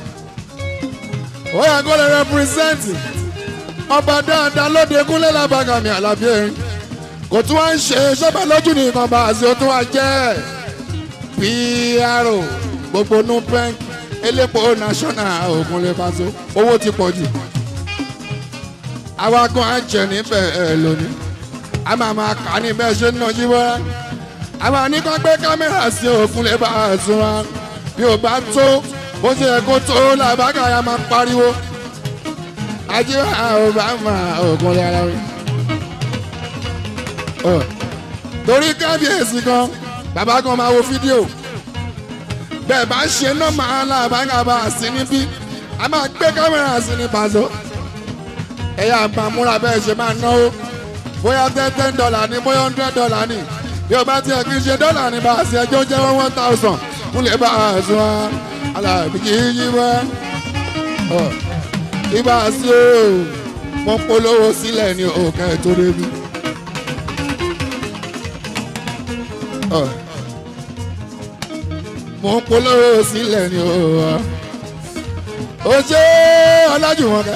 ó yẹ kó lè rẹpírẹsẹ̀ntì ọba dáadáa lóde Kúnlé Lábàkàmí Àlàbí erin kò tún wá ń ṣe ṣọ́ba lójú nìkan Paso ó tún wá jẹ́ P R O gbogbo nupenk elépo national Ògúnlé Paso owó ti pọ̀ jù àwa gan àjẹ níbẹ̀ lónìí a máa máa kà ní bẹ́ẹ̀ ṣe ń ná jí bọ́lá àwọn àníkàn gbé kámẹ́rà sí Ògúnlé Pasuma bí ò bá tó bó ṣe yẹ kó tó làbákà ya máa pariwo ajíwá Obama Ògúnlé Alábí. torí kábíyèsí kan bàbá kan máa wo fídíò bẹ́ẹ̀ bá ṣe nọ́ọ̀mà làbákà bá a sí níbí a máa gbé kámẹ́rà sí ní Paso ẹ̀yà àbámúra bẹ́ẹ̀ ṣe máa náwó bóyá ten ten dollar ní bóyá hundred dollar ní bí o bá tiẹ̀ kí n ṣe dọ́là ní bá a ṣe ẹjọ́ jẹ́ one one thousand Kúnlé Pasuma Alábí kì í yí wá. ibà sí o mo polówó sílẹ̀ ní òkè tó débi. mo polówó sílẹ̀ ní òwò. ó ṣe Ọlájùmọ̀kẹ́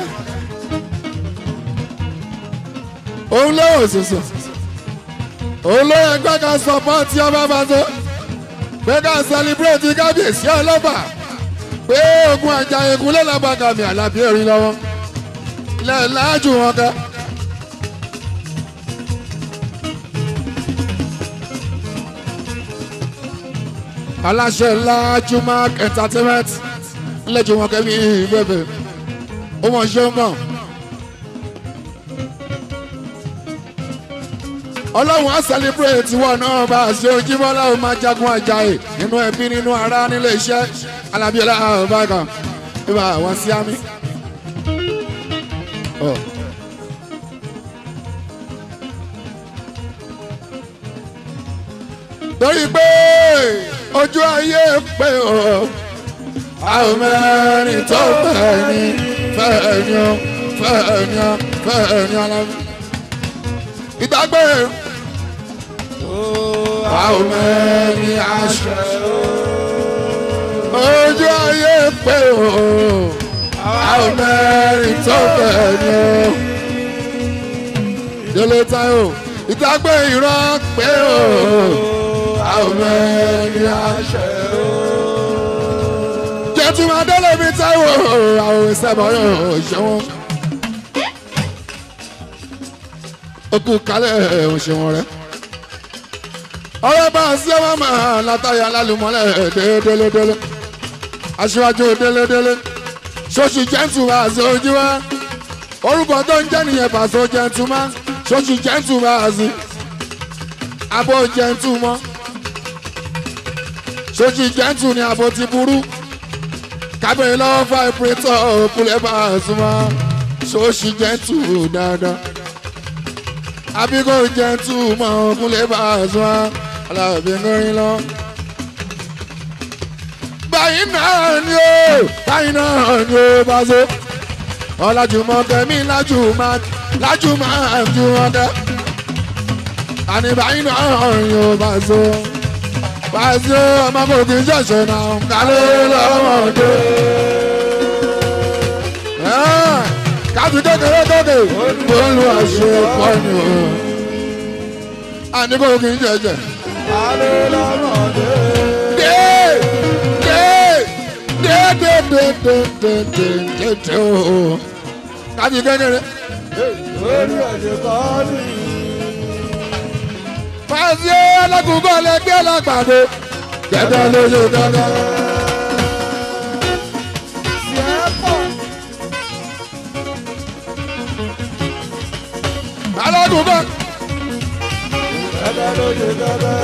òun lọ́wọ́ sọ̀sọ̀ olóyè ẹgbẹ́ kan sọpọ́ọ̀tì ọba Paso pé ká sẹlẹ̀bírẹ̀tì kábíyèsí Olofa pé ogun Àjàyè Kúnlé Lábàkàmí Àlàbí erin lọ́wọ́ lẹ́ẹ̀láàjù wọn kẹ́. aláṣẹ láàjù mark entertainment ńlẹ́jù wọn kẹ́ mi bẹ́ẹ̀ ó mọ̀ ṣé ń kàn. ọlọ́run á celebrate wọn náà bá a ṣe Ojúbọ́lá ó máa jagun Àjàyè nínú ẹbí nínú ará nílé iṣẹ́ Alábí Ọlábàkà ìbá wọn sí àmì. torí pé ojú ayé pé o àwọn mẹ́rin tó fẹ́ ni fẹ́ ni ó fẹ́ ni ó fẹ́ ni Alábí ìdágbé àwọn mẹ́rin aṣọ ojú ayé pé o àwọn mẹ́rin tó fẹ́ ni o Délé Táíwò ìdágbé irọ́ pé o àwọn mẹ́rin aṣọ jẹ́tùmọ̀ Délé mi Táíwò àwọn ìṣẹ̀bọ̀ yóò ṣẹ́wọ̀n. okú kálẹ̀ òṣèwọ̀n rẹ̀ ọ̀rẹ́ bá a sí ọmọ máa látàyà lálùmọ́lẹ̀ délédélé aṣíwájú délédélé ṣóṣì jẹ́ntù bá a sí ojú wa orúkọ tó ń jẹ́ nìyẹn Paso jẹ́ntù má ṣóṣì jẹ́ntù bá a sí abo jẹ́ntù mọ́ ṣóṣì jẹ́ntù ni abo ti burú kábẹ̀rẹ̀ lọ́wọ́ fáìprétọ̀ Kúnlé Pasuma ṣóṣì jẹ́ntù dáadáa àbíkó jẹ́ntù mọ́ Kúnlé Pasuma Alábí ngórin lọ. báyìí náà ni ó báyìí náà ni ó Paso Ọlájùmọ̀kẹ́ mi lájùmọ̀ lájùmọ̀ ju ọdẹ àní báyìí náà ni ó Paso Paso ọmọ kò kí n ṣẹ̀ṣẹ̀ náà kálẹ̀ lọ́mọdé. káàtì kékeré kékeré olú àṣẹ pọ̀ ni o àní kò kí n ṣẹ̀ṣẹ̀. kálẹ̀ lọ́mọdé. dé tètè o kájí kékeré. lórí ẹ̀jẹ̀ kan ní. Fàṣẹ alákùnkọ́ lẹ́gbẹ́ lágbàdo gẹ́gẹ́ lóṣù gẹ́gẹ́. Alákùnkọ́. Gẹ́gẹ́ lóṣù gẹ́gẹ́.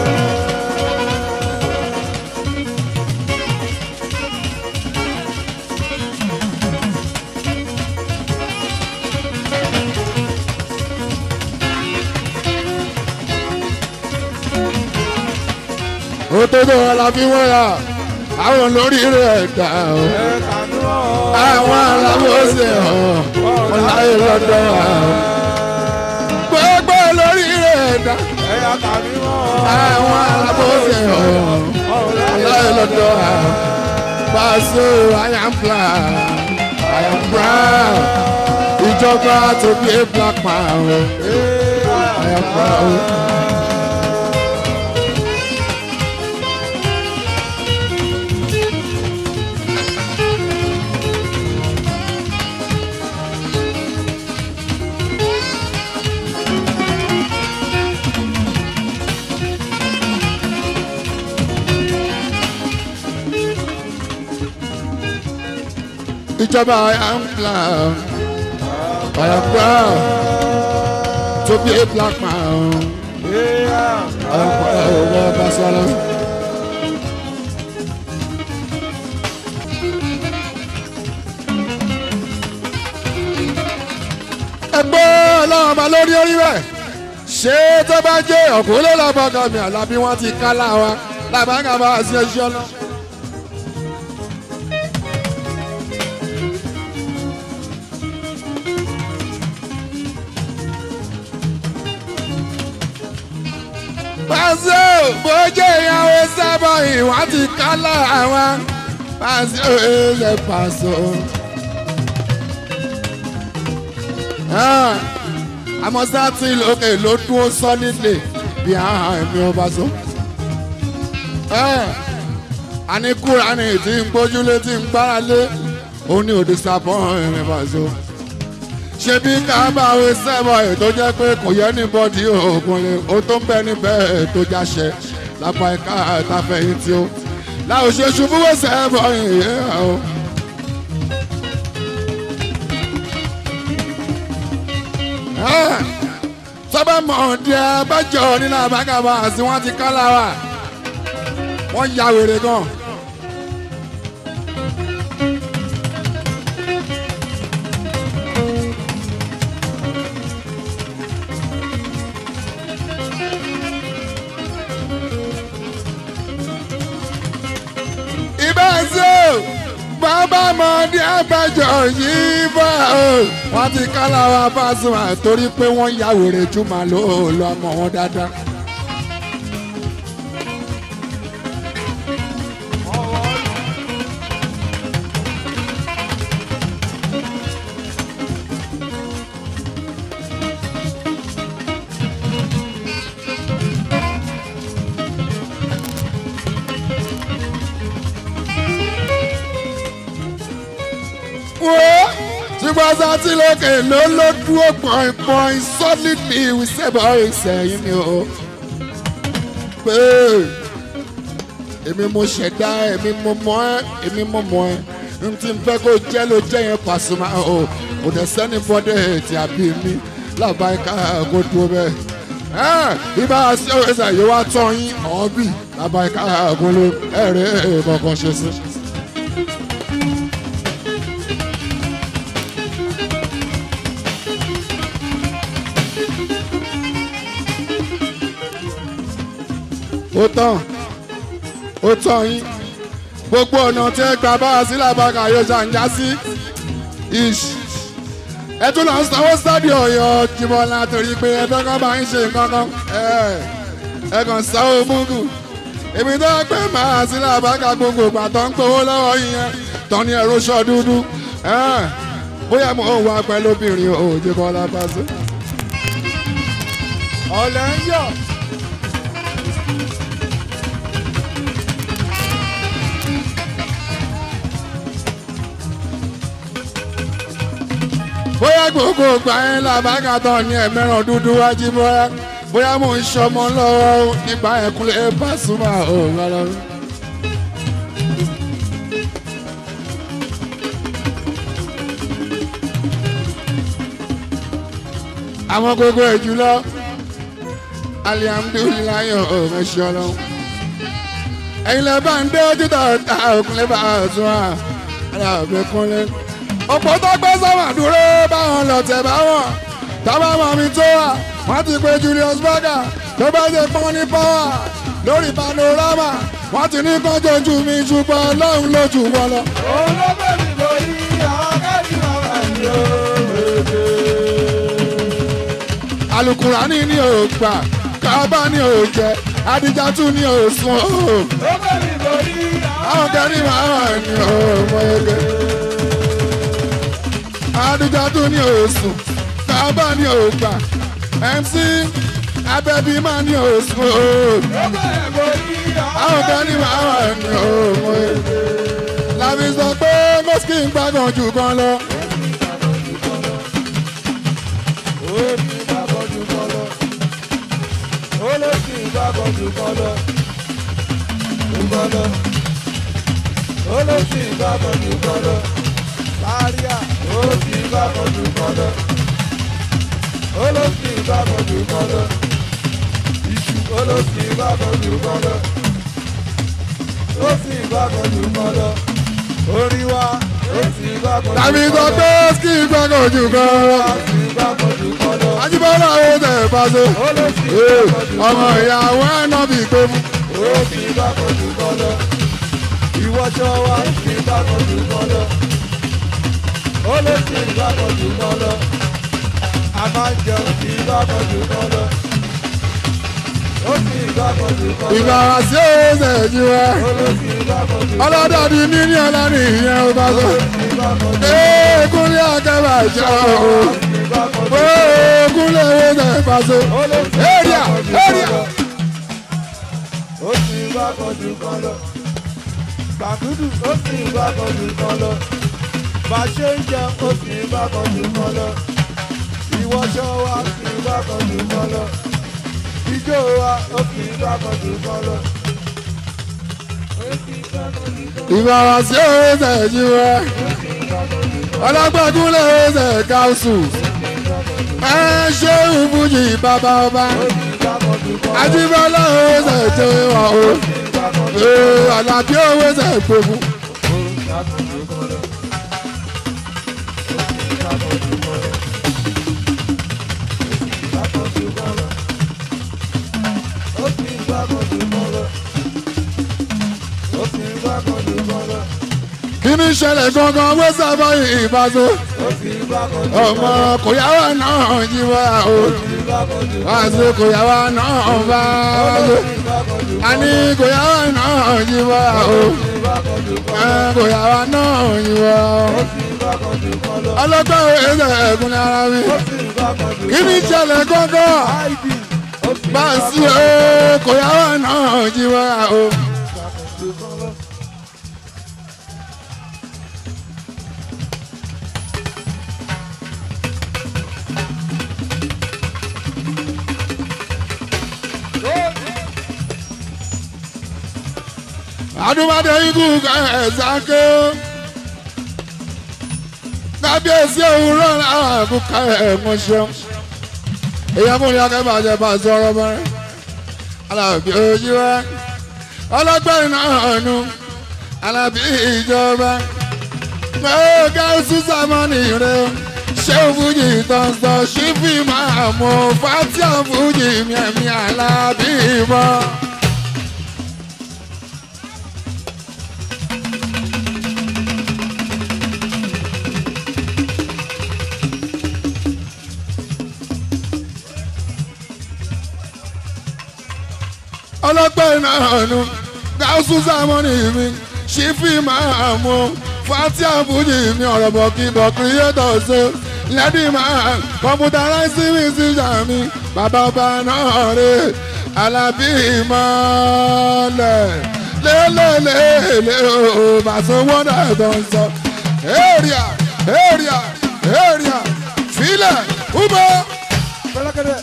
Òtòdó Alábí wọ́n yà àwọn olórí rẹ̀ dà o. Àwọn alábòsè hàn wọ́n láyé lọ́dọ̀ àwọn. Gbogbo olórí rẹ̀ dà. Àwọn alábòsè hàn wọ́n láyé lọ́dọ̀ àwọn. Paso I am black, I am brown. Ìjọba tó gbé black man o. I am brown. Ìjọba I am proud, I am proud to be a black man. I am proud of Basala. Ẹgbẹ́ ọlọ́run bá lórí orí rẹ̀ ṣé tó bá jẹ́ ọ̀kúnlé lọ́bọ̀gàn mi Àlàbí wọ́n ti ká láwa làbáńgá bá a ṣe ṣọ́ lọ. Paso bójú ìyàwó sábà ìwà ti kálá àwọn Paso ẹ̀ Paso. Àmọ́ sátì lókè ló dúró sọ́nílé bí àwọn ẹ̀mí ọba sọ. Àní Kúránì tí ń gbójúlé tí ń gbára lé òun ni òde sábọ̀ ẹ̀mí Paso. Ṣebí kábàáwé sẹ́bọ̀ ètò jẹ́ pé kò yẹ ní bọ́dí òògùn lè ó tó ń bẹ níbẹ̀ ètò jáṣẹ lápá ẹ̀ka àtàfẹ̀yìn tí ó láò ṣe ṣubú wé sẹ́bọ̀ ìyẹn o. Sọ́bà mọ̀ọ́dí abájọ nínú àbágàbà àti wọ́n ti ká láwà wọ́n ya wèrè gan. Bàbá mọ̀ọ́dí abájọ yìí bá o wọ́n ti ká láwa Pasuma torí pé wọ́n ya wèrè jùmọ̀ ló lọ mọ̀ wọ́n dáadáa. Gbọ́sá tí lókè ló ló dúró pọ̀npọ̀n solidly we say bọ́ ìsẹ̀yìn mi o. Pé èmi mo ṣẹ̀dá èmi mo mọ̀ ẹ́ èmi mo mọ̀ ẹ́ n tí n fẹ́ kó jẹ́ ló jẹ́ yẹn Pasuma o. Kò dẹ̀ sẹ́ni bọ́dẹ̀ tí a bí mi lábàá ká kó dúró bẹ́ẹ̀. Ibà sí òrìṣà yóò wá tọ́ yín ọ̀ọ́bì lábàá ká kó ló ẹ̀rẹ́ kọ̀ọ̀kan ṣe sí. Ó tán ó tán yín gbogbo ọ̀nà tí ẹ gbà bá a sí làbàkà yóò ṣàǹjá sí ish ẹ tún lọ sanwó sádìọ̀ Ọ̀yọ́ Jíbọ́lá torí pé ẹ fẹ́ kọ́ bá ń ṣe nǹkan kan ẹ kàn sanwó múgù èmi tó pé màá sí làbàkà gbogbo ìgbà tó ń gbowó lọ́wọ́ yẹn tán ní ẹ̀rọ ṣọ́ dúdú bóyá mo wà pẹ̀lú obìnrin ò Jíbọ́lá Paso. Ọ̀lẹ́ ń yọ̀. bóyá gbogbo gbà yẹn làbákàtọ̀ ní ẹ̀mẹ́ràn dúdú wájú bóyá bóyá mò ń ṣọmọ lọ́wọ́ nípa ẹ̀kúnlẹ̀ Pasuma ò rárá. àwọn gbogbo ẹ̀ jùlọ alihamudulilayi ọ̀rọ̀ ṣe ọlọ́run ẹ̀yin lè bá ń dé ojú tó ta òkúnlẹ̀ Pasuma alábẹ́ kúnlẹ̀ ọ̀pọ̀ tó gbé sọ́wọ́n dúró báwọn lọ tẹ̀ báwọn tábà mọ̀ mi tó wà wọ́n ti pe Julius Berger tó bá ṣe pọ́n ní pọ́wà lórí panorama wọ́n ti ní kán jojú mi ṣùgbọ́n ọlọ́run lójú wọn lọ. olóbẹ̀ mi kò yí àwọn káàdì màmá mi ò gbèdé. Alukurani ni ò gbà Kábà ni ò jẹ Adijatu ni ò sùn o. olóbẹ̀ mi kò yí àwọn kẹrin màmá ni ò mọ ege. Adijatu ni ò sùn Kábà ni ò gbà M C Abẹ́bí máa ní ò sùn o. olóbẹ̀ mi kò yí àwọn kẹrin màmá ni ò mọ ege. Làbí sọ pé mọ́sìkì ń gbàgàn jù kan lọ. olóbì ìgbàgbọ́jú kan lọ. olóbì ìgbàgbọ́jú kan lọ. ìgbọ́lọ́. olóbì ìgbàgbọ́jú kan lọ. sáríà olóbì ìgbàgbọ́jú kan lọ. olóbì ìgbàgbọ́jú kan lọ. iṣu olóbì ìgbàgbọ́jú kan lọ. olóbì ìgbàgbọ́jú kan lọ. orí wa olóbì ìgbàgbọ́jú kan lọ. Tàbí sọ pé mọ́sìkì ń gbàgàn jù kan lọ. ìgbàgbọ́jú kan lọ. Ajíbọ́lá ó tẹ̀ Paso. olóbì Ee, ìgbàgbọ́jú kan ọmọ lọ. ìyàwó ẹ̀ náà bí gbé mú. ó fi bá kojú kan lọ. ìwọ́jọ́ wa fi bá kojú kan lọ. ó lè fi bá kojú kan lọ. a máa ń jẹun fi bá kojú kan lọ. ó fi bá kojú kan lọ. Ìbára sí ẹ̀ẹ́sẹ̀ jí wa. ó lè fi bá kojú kan lọ. Ọlọ́dọ̀dì ní ní ọlọ́rin ìyẹn ó bá sọ. ó fi bá kojú kan lọ. Ee, kúnlé akẹ́bà jọ o. ó fi bá kojú kan lọ. Ee, kúnlé owó tẹ̀ Paso. ó lè fi Area, bá kojú kan area. lọ. ó fi bá kojú kan lọ. gbàgúdù ó fi bá kojú kan lọ. bá a ṣe ń jẹun ó fi bá kojú kan lọ. ìwọṣọ wa fi bá kojú kan lọ. ijó wa ó fi bá kojú kan lọ. Ìbára sí ẹ̀ẹ́sẹ̀ jí wa. Ọlọ́gbọ́n kúnlé ẹ̀ẹ́sẹ̀ káùsù. Ẹ ṣé ìbújì bàbá ọba. Ajíbọ́lá ẹ̀ẹ́sẹ̀ tó wà o. Ee, Àlàbí owó ẹ̀ẹ́sẹ̀ gbogbo. Kí ni ìṣẹ̀lẹ̀ gangan wé sábà ìbáṣọ? Ọmọ kò yá wà náà jí wá o. Wàásù kò yá wà náà bá o. Àní kò yá wà náà jí wá o. Kò yá wà náà jí wá o. Ọlọ́gbọ́n ẹ̀ẹ́dẹ̀ ẹ̀gún ara mi. Kí ni ìṣẹ̀lẹ̀ gangan? Bá a sí o, kò yá wà náà jí wá o. Adúmọ̀dé ikú ẹ̀ẹ́sàké kábíyèsí òwúrọ̀ làwọn àkókò ẹ̀ẹ́mọ̀ ṣeun èèyàn fún ní akẹ́bàjẹ́ bá sọ̀rọ̀ mọ́rin Alábí ojú wa ọlọ́gbẹ́rin náà nù Alábí ìjọba gáúsù sàmọ́nì rẹ ṣé fújì tọ̀sọ̀ ṣífì máa mú fatia fújì miẹ̀mí Alábí mọ́. Ọlọ́pẹ́ náà nù gáúsù sàmọ́nì mi ṣífì máa mú fatia fújì mi ọ̀rọ̀ bọ̀ kí bọ̀ kírẹ́tọ̀ ṣe lẹ́dí máa kọ̀mpútàráìsì mi sí sàmì bàbá ọba náà rè Alábí ìmọ̀lẹ̀ lélẹ́lẹ́lẹ́ o Paso wọ́dà tó ń sọ èrìà èrìà èrìà filẹ̀ ubo. Fọlákẹ́dẹ́.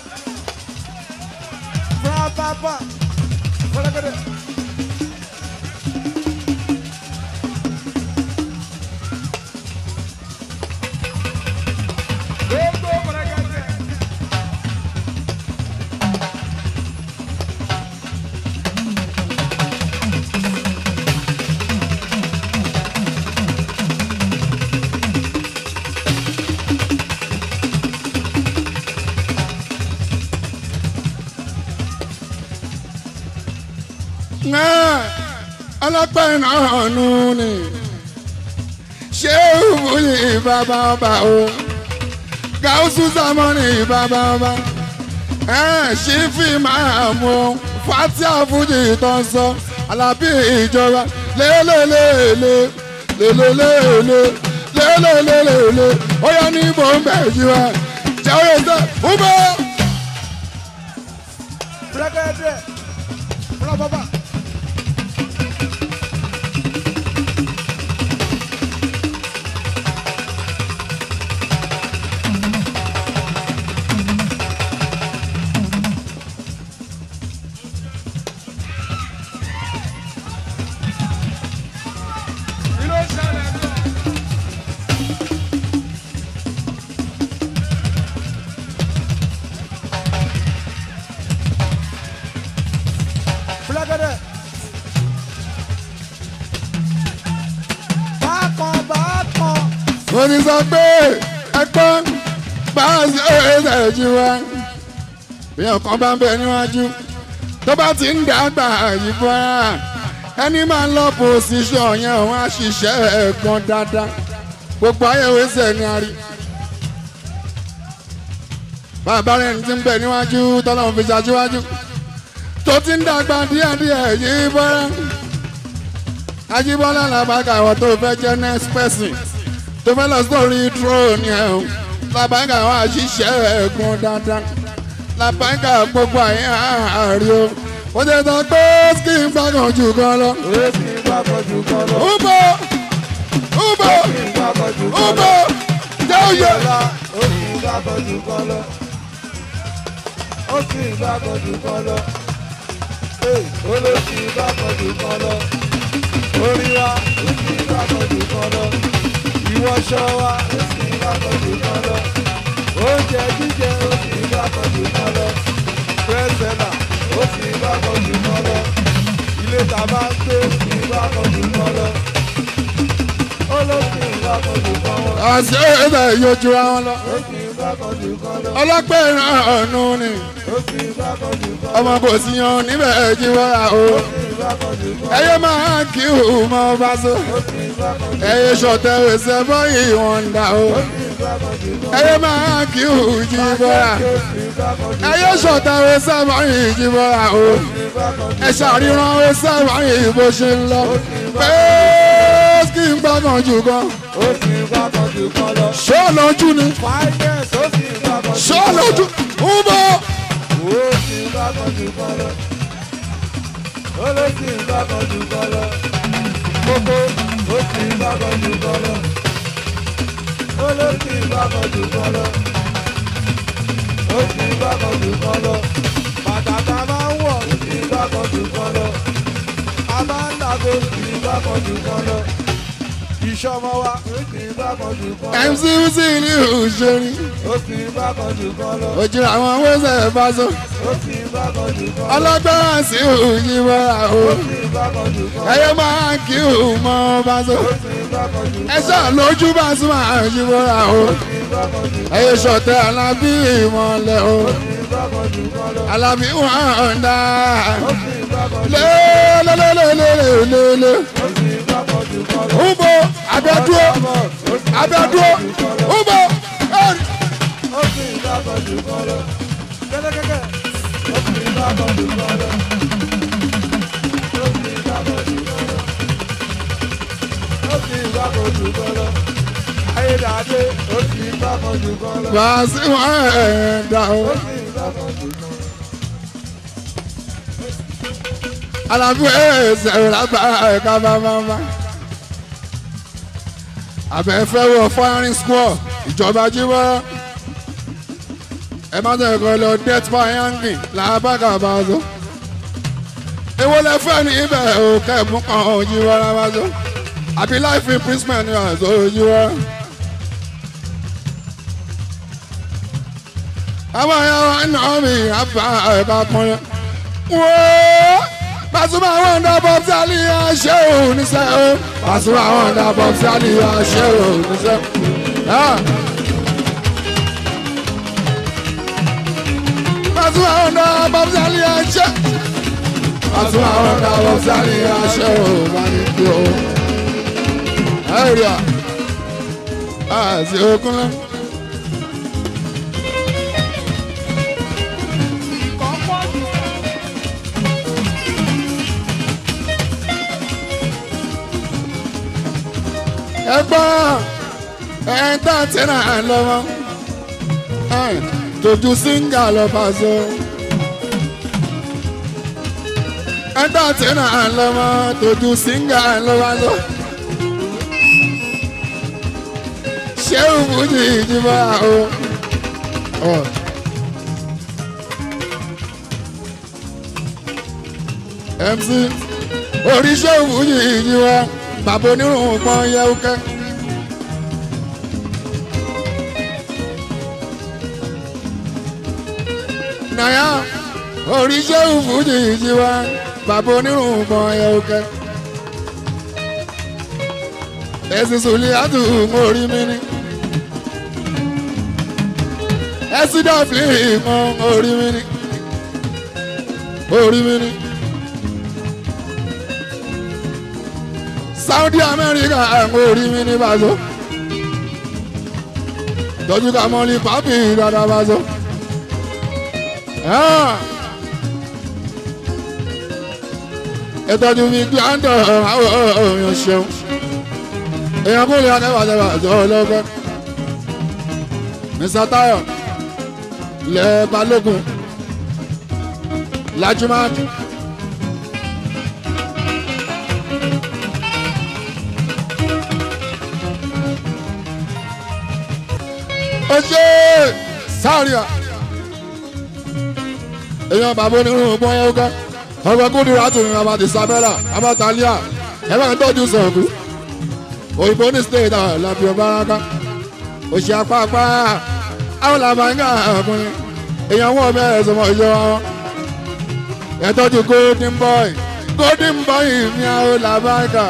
Fúnra pápá. Fọlákẹ́dẹ́. Gbogbo Fọlákẹ́dẹ́. ọlọ́pàá náà nù ní ṣé òwúyè bàbá ọba o Gáúsù Sámọ́nì bàbá ọba ṣí fi máa mú Fatia Fújì tó ń sọ Alábí ìjọba lélelélele lélelélele lélelélele ó yọ ní bòńbẹ́ yìí wá jẹ́ òye sẹ́ ubo. Fọlákẹ́dẹ́. Fúnra pápá. Fọlákẹ́dẹ́. Bákan bákan. mo ti sọ pé ẹgbọ́n bá a ṣe ẹ̀ẹ́dẹ̀ jí wa èèyàn kan bá ń bẹ níwájú tó bá ti ń dàgbà yìí bọ́ra ẹni máa ń lọ pòsíṣọ̀ yẹn òun á ṣiṣẹ́ ẹ̀gbọ́n dáadáa gbogbo ayẹwo ẹsẹ̀ ni a rí bàbá rẹ̀ ti ń bẹ níwájú tọ́lọ́run fi ṣáájúwájú tó ti ń dàgbà díẹ̀díẹ̀ yìí bọ́ra Ajíbọ́lá làbákà àwọn tó fẹ́ jẹ́ next person tó fẹ́ lọ sórí tróònù ẹ̀ o làbákà àwọn àṣìṣe ẹ̀gbọ́n dáadáa làbákà gbogbo àyè àárí o ó jẹ́ sọ pé kí n gbàgàn jù kan lọ. Ó sì ń gbàgbọ́ jù kan lọ. ubo ubo Ó sì ń gbàgbọ́ jù kan ubo lọ. jẹ́ òye. Ó sì ń gbàgbọ́ jù kan lọ. Ó sì ń gbàgbọ́ jù kan lọ. Ó ló sì ń gbàgbọ́ jù kan lọ. Orí wa ó sì ń gbàgbọ́ jù kan lọ. Ìwọṣọ wa ó sì ń gbàgbọ́ jù kan lọ. Oúnjẹ jíjẹ ó sì ń gbàgbọ́ jù kan lọ. Pẹ́sẹ̀là ó sì ń gbàgbọ́ jù kan lọ. Ilé tàbá ń gbé ó sì ń gbàgbọ́ jù kan lọ. Ó ló sì ń gbàgbọ́ jù kan lọ. àṣẹ ẹ̀dẹ̀ yóò jura wọn lọ. Ó sì ń gbàgbọ́ jù kan lọ. ọlọ́pẹ́ ìrànú ni Ó sì ń gbàgbọ́ jù kan lọ. ọmọ kò sí yan níbẹ̀ jí wọ́ra o. Ó sì ń gbàgbọ́ jù kan lọ. ẹyẹ máa kí òun mọ bá so. Ó sì ń gbàgbọ́ jù kan lọ. ẹyẹ ṣọ̀tẹ̀ ẹsẹ̀ bọ́yì wọn dà o. Ó sì ń gbàgbọ́ jù kan lọ. ẹyẹ máa kí òun jí bọ́ra. Ó sì ń gbàgbọ́ jù kan lọ. ẹyẹ ṣọ̀tẹ̀ ẹsẹ̀ bọ́yì jí bọ́ra o. Ó sì ń gbàgbọ́ jù ẹ ṣàríran ẹsẹ̀ bọ́yì bó ṣe ń lọ. Ó sì ń gbàgbọ́ pé kí n gbàgàn jù kan. Ó sì ń gbàgbọ́ jù kan lọ. ṣé lójú ni Finance ó sì ń gbàgbọ́ jù ṣé kan lọ. lójú ń bọ̀. Ó sì ń gbàgbọ́ jù kan lọ. Ó ló sì ń gbàgbọ́ jù kan lọ. Kókó ó sì ń gbàgbọ́ jù kan lọ. Ó ló sì ń gbàgbọ́ jù kan lọ. Ó sì ń gbàgbọ́ jù kan lọ. Bàtà tá a máa ń wọ̀ ó sì ń gbàgbọ́ jù kan lọ. A máa ń dàgbò ó sì ń gbàgbọ́ jù kan lọ. Ìṣọmọ wa ó sì ń gbàgbọ́ jù kan lọ. mc wc ní òṣèré Ó sì ń gbàgbọ́ jù kan lọ. ojú àwọn wẹ́sẹ̀ bá so. Ó sì ń gbàgbọ́ jù kan lọ. ọlọ́gbọ́n sí òyì bọ́ra o. Ó sì ń gbàgbọ́ jù kan lọ. ẹyẹ máa kí òun mọ bá so. Ó sì ń gbàgbọ́ jù kan ẹ lọ. ṣáà lójú bá sún máa yí bọ́ra o. Ó sì ń gbàgbọ́ jù kan lọ. ẹyẹ ṣọ̀tẹ̀ Alábí ìmọ̀lẹ̀ o. Ó sì ń gbàgbọ́ jù kan lọ. Alábí wọn dá. Ó sì ń gbàgbọ́ jù kan lọ. lélelelelelele. Ó sì ń gbàgbọ́ jù kan lọ. ń bọ̀ abẹ́dúró abẹ́dúró ń bọ̀. Ó sì ń gbàgbọ́ jù kan lọ. Kẹ́lẹ́kẹ́kẹ́. Ó sì ń gbàgbọ́ jù kan lọ. Ó sì ń gbàgbọ́ jù kan lọ. Ó sì ń gbàgbọ́ jù kan lọ. Ayédáadé ó sì ń gbàgbọ́ jù kan lọ. bá a sí wọn ẹ̀ dá o. Ó sì ń gbàgbọ́ jù kan lọ. Alábí ẹsẹ̀ lágbá ẹ̀ka bábábá. Àbẹ̀fẹ́ wọ firing squad ìjọba jíwọ́ ẹ má tẹ̀ kọ́ lọ death by hanging làbàkà bá a sọ. èwo lẹ fẹ́ ní ibẹ̀ ò kẹ́ẹ̀mú kan òjì wọ́n bá a sọ. àbí life imprisonment ni àzọ òjì wọ́n. àwọn ẹ̀yà wa ń nà mí àbá ẹ̀ka kùnrin. wọ́ọ́ Pasuma àwọn ọ̀dà bọ́ọ̀sì àlìyá ṣé òun níṣẹ́ o. Pasuma àwọn ọ̀dà bọ́ọ̀sì àlìyá ṣé òun níṣẹ́. Pasuma àwọn ọ̀dà bọ́ọ̀sì àlìyá ṣé. Pasuma àwọn ọ̀dà bọ́ọ̀sì àlìyá ṣé òun bá ní kí o. Ẹ̀rìà àti okun lọ. ẹ̀gbọ́n ẹ̀ńtà tí náà lọ́wọ́ tójú síngà lọ Paso ẹ̀ńtà tí náà lọ́wọ́ tójú síngà lọ Paso ṣé òfújì ìjìbá o. M C oríṣẹ́ òfújì ìjìbá bàbá onírun pọn yẹ òkè. nàyà oríṣẹ́ òfújì ìjì wa bàbá onírun pọn yẹ òkè. ẹ̀sìn sùlẹ̀ àtúntò orí mi ni. ẹ̀sìn dọ́fìlì kan orí mi ni. orí mi ni. Saudi America orí mi ní Paso tọ́jú ká mọ́ ní pápí dáadáa Paso. ìtọ́jú mi gbáǹdọ̀ àwọn èèyàn ṣeun èèyàn kò lè akẹ́bàjẹ́bà jọ ọlọ́gbẹ́ Mister Tayo lẹ́ Balógun Lajumaki. Oṣé sáríà èèyàn bàbá onírúurú gbọ́n yẹn ká ọgbà kúndùrú àtúnyìn àbàtì Isabella abátálíà ẹ bá ń tọ́jú sọ̀kú òyìnbó ní state àlàbí ọbaraka òṣì apáapá àwọn làbàǹgà ọkùnrin èèyàn wọ́n bẹ́ẹ̀ sọmọ ìjọ wọn ẹ tọ́jú golden boy golden boy mi àwọn làbàǹgà.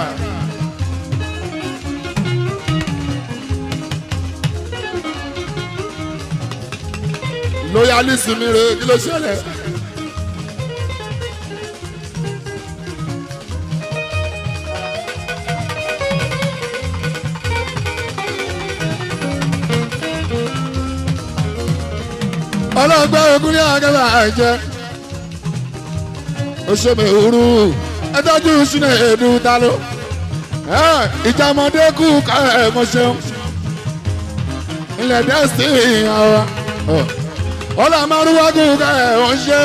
loyalist mi re kí ló ṣẹlẹ̀. ọlọ́gbẹ́ ogun ní akẹ́bà àìjẹ́ oṣooṣù òru ẹtọ́jú sínú èdè ta ló ìjàmọ̀dé kú ká ẹ̀ mọ̀ ṣeun ilẹ̀ dẹ́sítì ìhàn wa ọlọ́ amárúwájú ká ẹ̀ wọ́n ṣe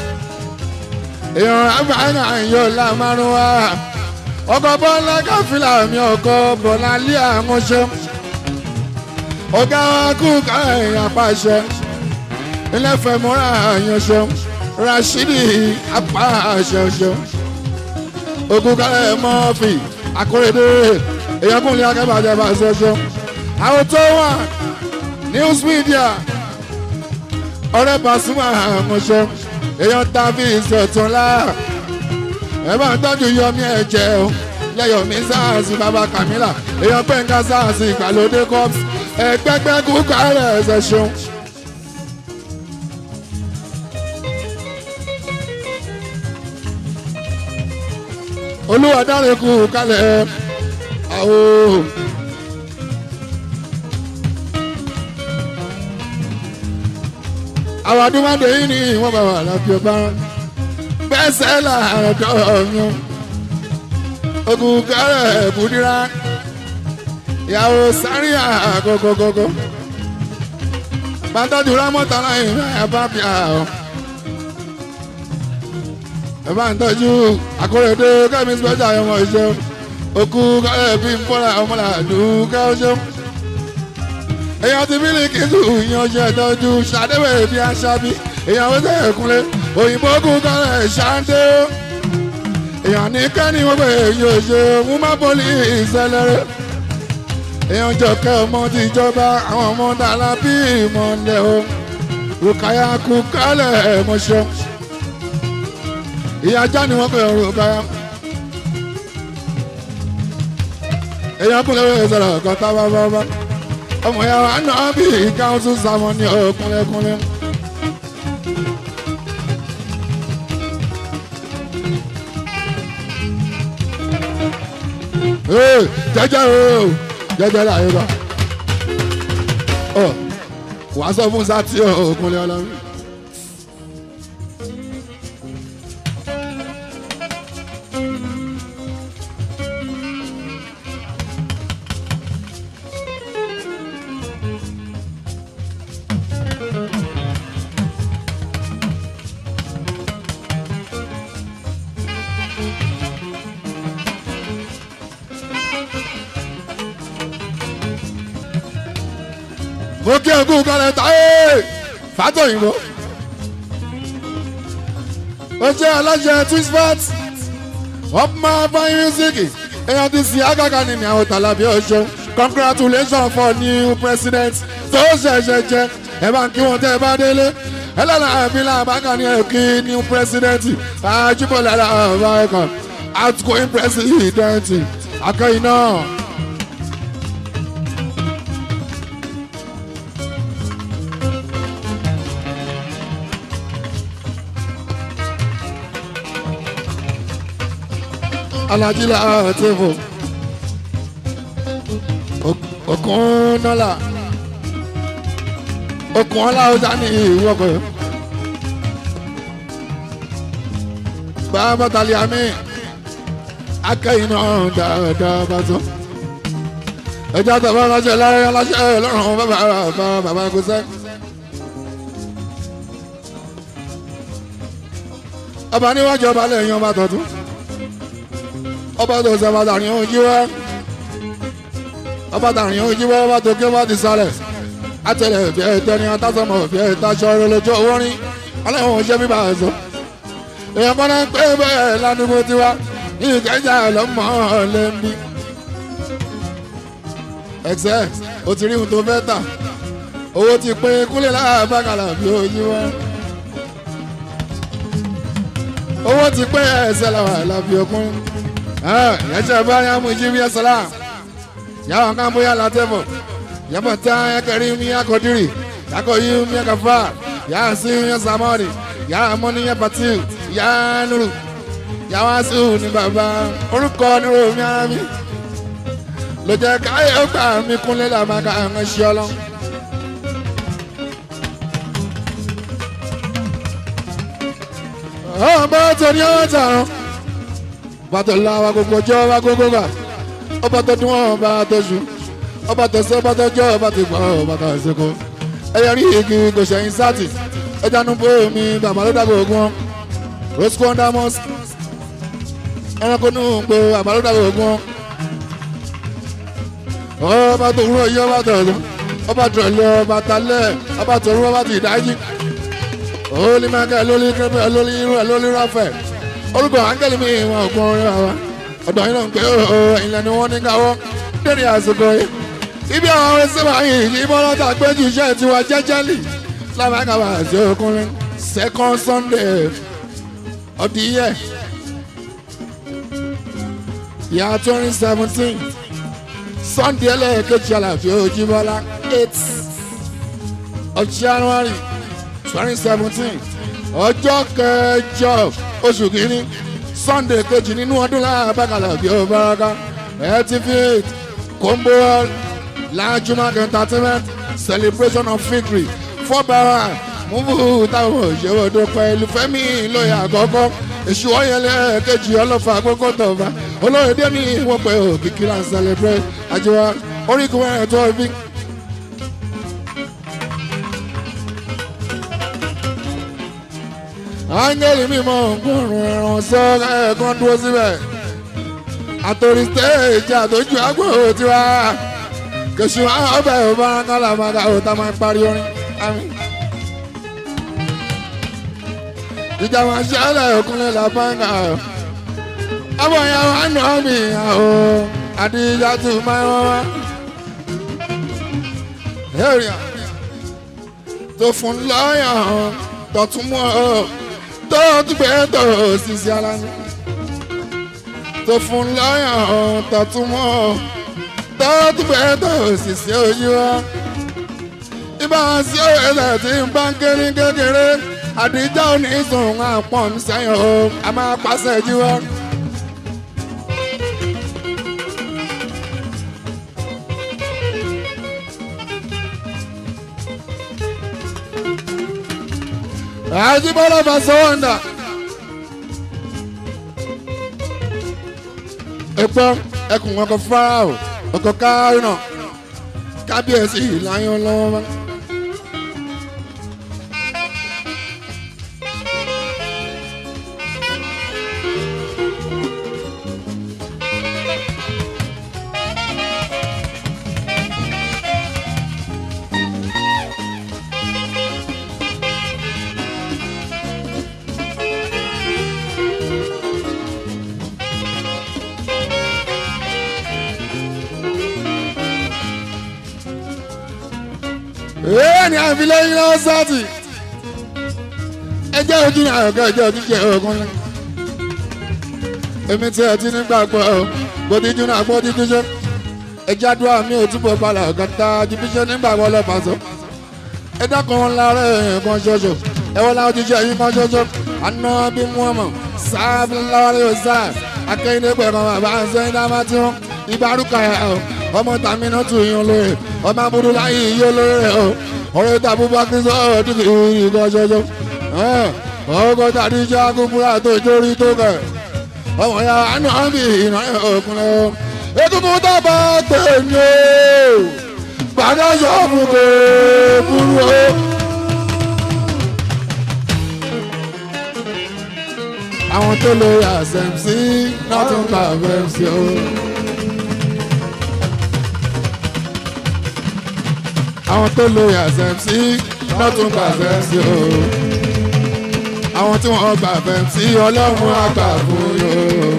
èèyàn àbáyé àyọ̀ làmárúwá ọkọ̀ bọ́lá káfílà mi ọkọ̀ bọ̀lá lé àwọn ṣe ọ̀gá wa kú ká ẹ̀ apàṣẹ ilé fẹ̀mọ́ra àyàn ṣe Rashidi apá àṣẹ ṣe ogun kálẹ̀ mọ́fì akóredé èèyàn kúnlẹ̀ akẹ́bàjẹ́ bá ṣe ṣe àwọn tó wà news media ọ̀rẹ́ Pasuma àmọ̀ṣẹ́ èèyàn tàbí ìṣẹ̀túnlá ẹ bá ń tọ́jú yọmí ẹ̀jẹ̀ o lẹ́yọ̀mí sáàsì bàbá Kamila èèyàn pẹ̀ǹkà sáàsì ìgbàlódé cups ẹ̀gbẹ́gbẹ́ kú kálẹ̀ ẹ̀ṣẹ̀ ṣeun. olúwa dáre kú kálẹ̀ àwò. àwọn adúmọ̀dé yìí ni wọ́n bá wà lábí ọba bẹ́sẹ̀ làárọ̀ ọ̀yàn ogun kẹrẹ̀ kùdírà ìyàwó sáríà gọgọgọgọ bàtàdù rámọ́tà láyé ẹ̀bá bí i àwọn ẹ̀bá ń tọ́jú àkórèdé kẹ́mi special ọmọ ìṣẹ́ òkú kẹrẹ̀ bí ń bọ́lá ọmọlá dùkẹ́ ọṣẹ́ èèyàn ti Mílíkì tù yan ṣe tọ́jú ṣàdéwé bí aṣábí èèyàn wọ́n tẹ̀ kúnlé òyìnbó kú kọ́lẹ̀ ṣáńdé èèyàn ní kẹ́ni wọ́n pè yóò ṣe wúmá pọ́lì ìṣẹ̀lẹ̀rẹ̀ èèyàn jọ̀kẹ́ ọmọ ti jọba àwọn ọmọ dàlá bí ìmọ̀lẹ̀ o rùkàyà kú kálẹ̀ mọ̀ṣọ́ ìyá ajá ni wọ́n pè rùkàyà èèyàn kúnlẹ̀ wọ́n sọ̀rọ̀ kọ́tà bábábá ọmọ ya wa náà bí káwọn sàmọ ní ọkùnlẹ̀kùnlẹ̀. jẹjẹ o jẹjẹ láyé bá wàá sọ fún sátì ọkùnlẹ̀ ọlọ́run. mo kí ẹkún kọlẹ̀ táyé fàtọ̀yìnbó ó jẹ́ aláṣẹ twistport ọmọ fine music èèyàn ti sin àgàgà ní àwọn tàlàbí ọ̀ṣọ́ congratulations for new president tó ṣẹ̀ṣẹ̀ jẹ ẹ bá ń kí wọn tẹ́ ẹ bá délé ẹ lọ́la àfihàn àbákan ní ẹ̀kí new president àjùbọ̀lá àbákan outgoing president akẹ́yìn náà. alajila tefo okun nọla okun ọlá ọjà ní ìwọkọ bàbá taliami akẹ́yìn náà dáadáa bá tó ẹjọ́ tẹ̀wọ́ aláṣẹ láyé aláṣẹ lọ́rùn bàbá bàbá bàbá ẹ̀kọ́sẹ́ ọba níwájú ọba lẹ́yìn ọba tọ̀tún ọba tó sọ ọba tàrin ojú wá ọba tàrin ojú wá ọba tó ké wá ti sálẹ̀ àtẹlẹ òfin ẹ̀tẹ́ ni atásọmọ òfin ẹ̀ta aṣọ lójú owó rí ọlọ́run ò ṣe bíbá ẹ̀sọ́ èèyàn kan náà pé bẹ́ẹ̀ ládùúgbò tiwa ní ìkẹjà lọ́mọ lẹ́ńbí ẹ̀sẹ̀ o ti rí ohun tó fẹ́ tà owó ti pín kúlẹ̀ láàbàkàlà bí ojú wá owó ti pín ẹ̀sẹ̀ làwọn àlàfi ọkùnrin yẹtẹ báyà mú jíbi ẹsẹlá yàwọn kan bóyá látẹfọ yàbọ tá yàkẹrí mi yàkọdírì yàkọyí mi yàkàfà yàá sí mi yàsàmọdì yàá mọni yàpàtì yàá nùrù yàwá sí ní bàbá orúkọ nírò mi ara mi ló jẹ káyọ gbà mí kúnlẹ̀ làmàkà àwọn ṣe ọlọ. ọmọ tó ní ọwọ́ tààrọ ọba tó la wa gbogbo jọ wa gbogbo gbà ọba tó dún ọba tó sùn ọba tó sẹ ọba tó jọ ọba tó gbọ ọba tó ṣekọ ẹyẹ rí igi kò ṣẹyìn sátì ẹja nu bó mi bàbá ló dàgbò ogun rosco ondamos ẹranko nù gbó bàbá ló dàgbò ogun ọba tó wúrọ yí ọba tó lọ ọba tó lọ ọba talẹ ọba tó rú ọba tó ìdájí olú mẹkẹ lórí kẹfẹ lórí irú ẹ lórí ráfẹ orúkọ áńgẹ́lì mi wọn ò gbọ́n orin wa ọ̀dọ̀ yín náà ń pè ó ilẹ̀ ni wọ́n ní káwọ́ lórí àsìkò yìí ibi àwọn ọ̀rẹ́ sábà yìí ní bọ́lọ́tà péjú iṣẹ́ tiwa jẹ́jẹ́lì lábàkàbà àti ọkùnrin second Sunday of the year year twenty seventeen Sunday ẹlẹ́ẹ̀kejì àlàfíà Òjìbọ́lá eight of January twenty seventeen ọjọ́ kẹjọ oṣù kìíní Sunday kejì nínú ọdún láàbàkàlà bí ó báraka eighty-eight combo Lanjumak entertainment celebration of victory fọ́bàrà múbù táwọn òṣèré ọdún pẹ̀lú Fẹ́mi lóye àkọ́kọ́ èṣù ọ̀yẹ́lẹ̀ kejì Olofa àkọ́kọ́ tọ̀fà olóyè dé ní wọ́n pẹ̀ òkìkí là ń celebrate àjẹwà orígun ẹ̀ tó fi. áńgẹ́lì mímọ́ gbọ́rùn ẹ̀ràn sọ ẹ̀ẹ̀kan dúró síbẹ̀ àtòrí stéèjì àtòjú àgbò tiwa kèsì ọbẹ̀ ọba kálá máa ò tá máa parí orin àmín. ìjà máa ṣẹlẹ̀ òkúnlẹ̀ làbáńgà ọmọ ìyá wa nù mí àwọ̀ àdìyà tó máa wọ́n wá. tó fún lọ́yà tọ̀tún mọ́ tó dùgbẹ́ tó ṣiṣẹ́ ara ní. tó fún lọ́yà tọ̀tún mọ́ tó dùgbẹ́ tó ṣiṣẹ́ ojú wa. ibà sí òye tí ń bá ń kéré kékeré àdìjà oníṣòwò àpọ̀n sẹ́yìn o a máa pàṣẹ jí wa. Àjíbọ́lá Fásọwọ́ndà ẹ̀pọ́ ẹkùn ọkọ̀ Fáráò ọkọ̀ Kárínà kábíyèsí ìlàyọ̀ lọ́wọ́. Ee ni àfilẹ́ yín lọ́wọ́ sáàtì ẹjẹ́ ojú ní àyọ̀kẹ́ ẹjẹ́ ojú jẹ́ ogun ní. èmi tí ẹ ti nígbàgbọ́ gbòdìjú náà gbòdìjú ṣe ẹjẹ́ àdúrà mi ò túbọ̀ balẹ̀ ọ̀gá ju bí ṣe nígbàgbọ́ lọ́pàá sọ. ẹ dákun wọn lára ẹ̀yìn kan ṣoṣo ẹ wọ́n láwọn jíjẹ́ yín kan ṣoṣo àná bí Muhammad sáàbì lọ́wọ́lẹ́ ọ̀sá akẹ́yìndé pẹ̀lú bàbá ṣẹ́yìn dáná tí wọ́n ìbárúkà ọmọ tàmínú tù yín olóore ọmọ abúlé láyé yín olóore o ọ̀rẹ́ tàbí bákí sọ̀rọ̀ tí kì í rí nǹkan ṣoṣo ọkọ̀ tàbí iṣẹ́ akúkúrà tó jórí tó kẹ̀ ọmọ ya àánú àmì ìnáyà òkúnlẹ̀ o egungun tábà pè ní o padà sọ́ọ̀mù kò burú o. àwọn tó lo àṣẹ̀mísí náà tún kà fẹ́ sí o. àwọn tó lo àṣẹ̀mísí náà tún kà fẹ́ sí o. àwọn tí wọ́n gbà fẹ́ sí ọlọ́run àgbà fún yóò.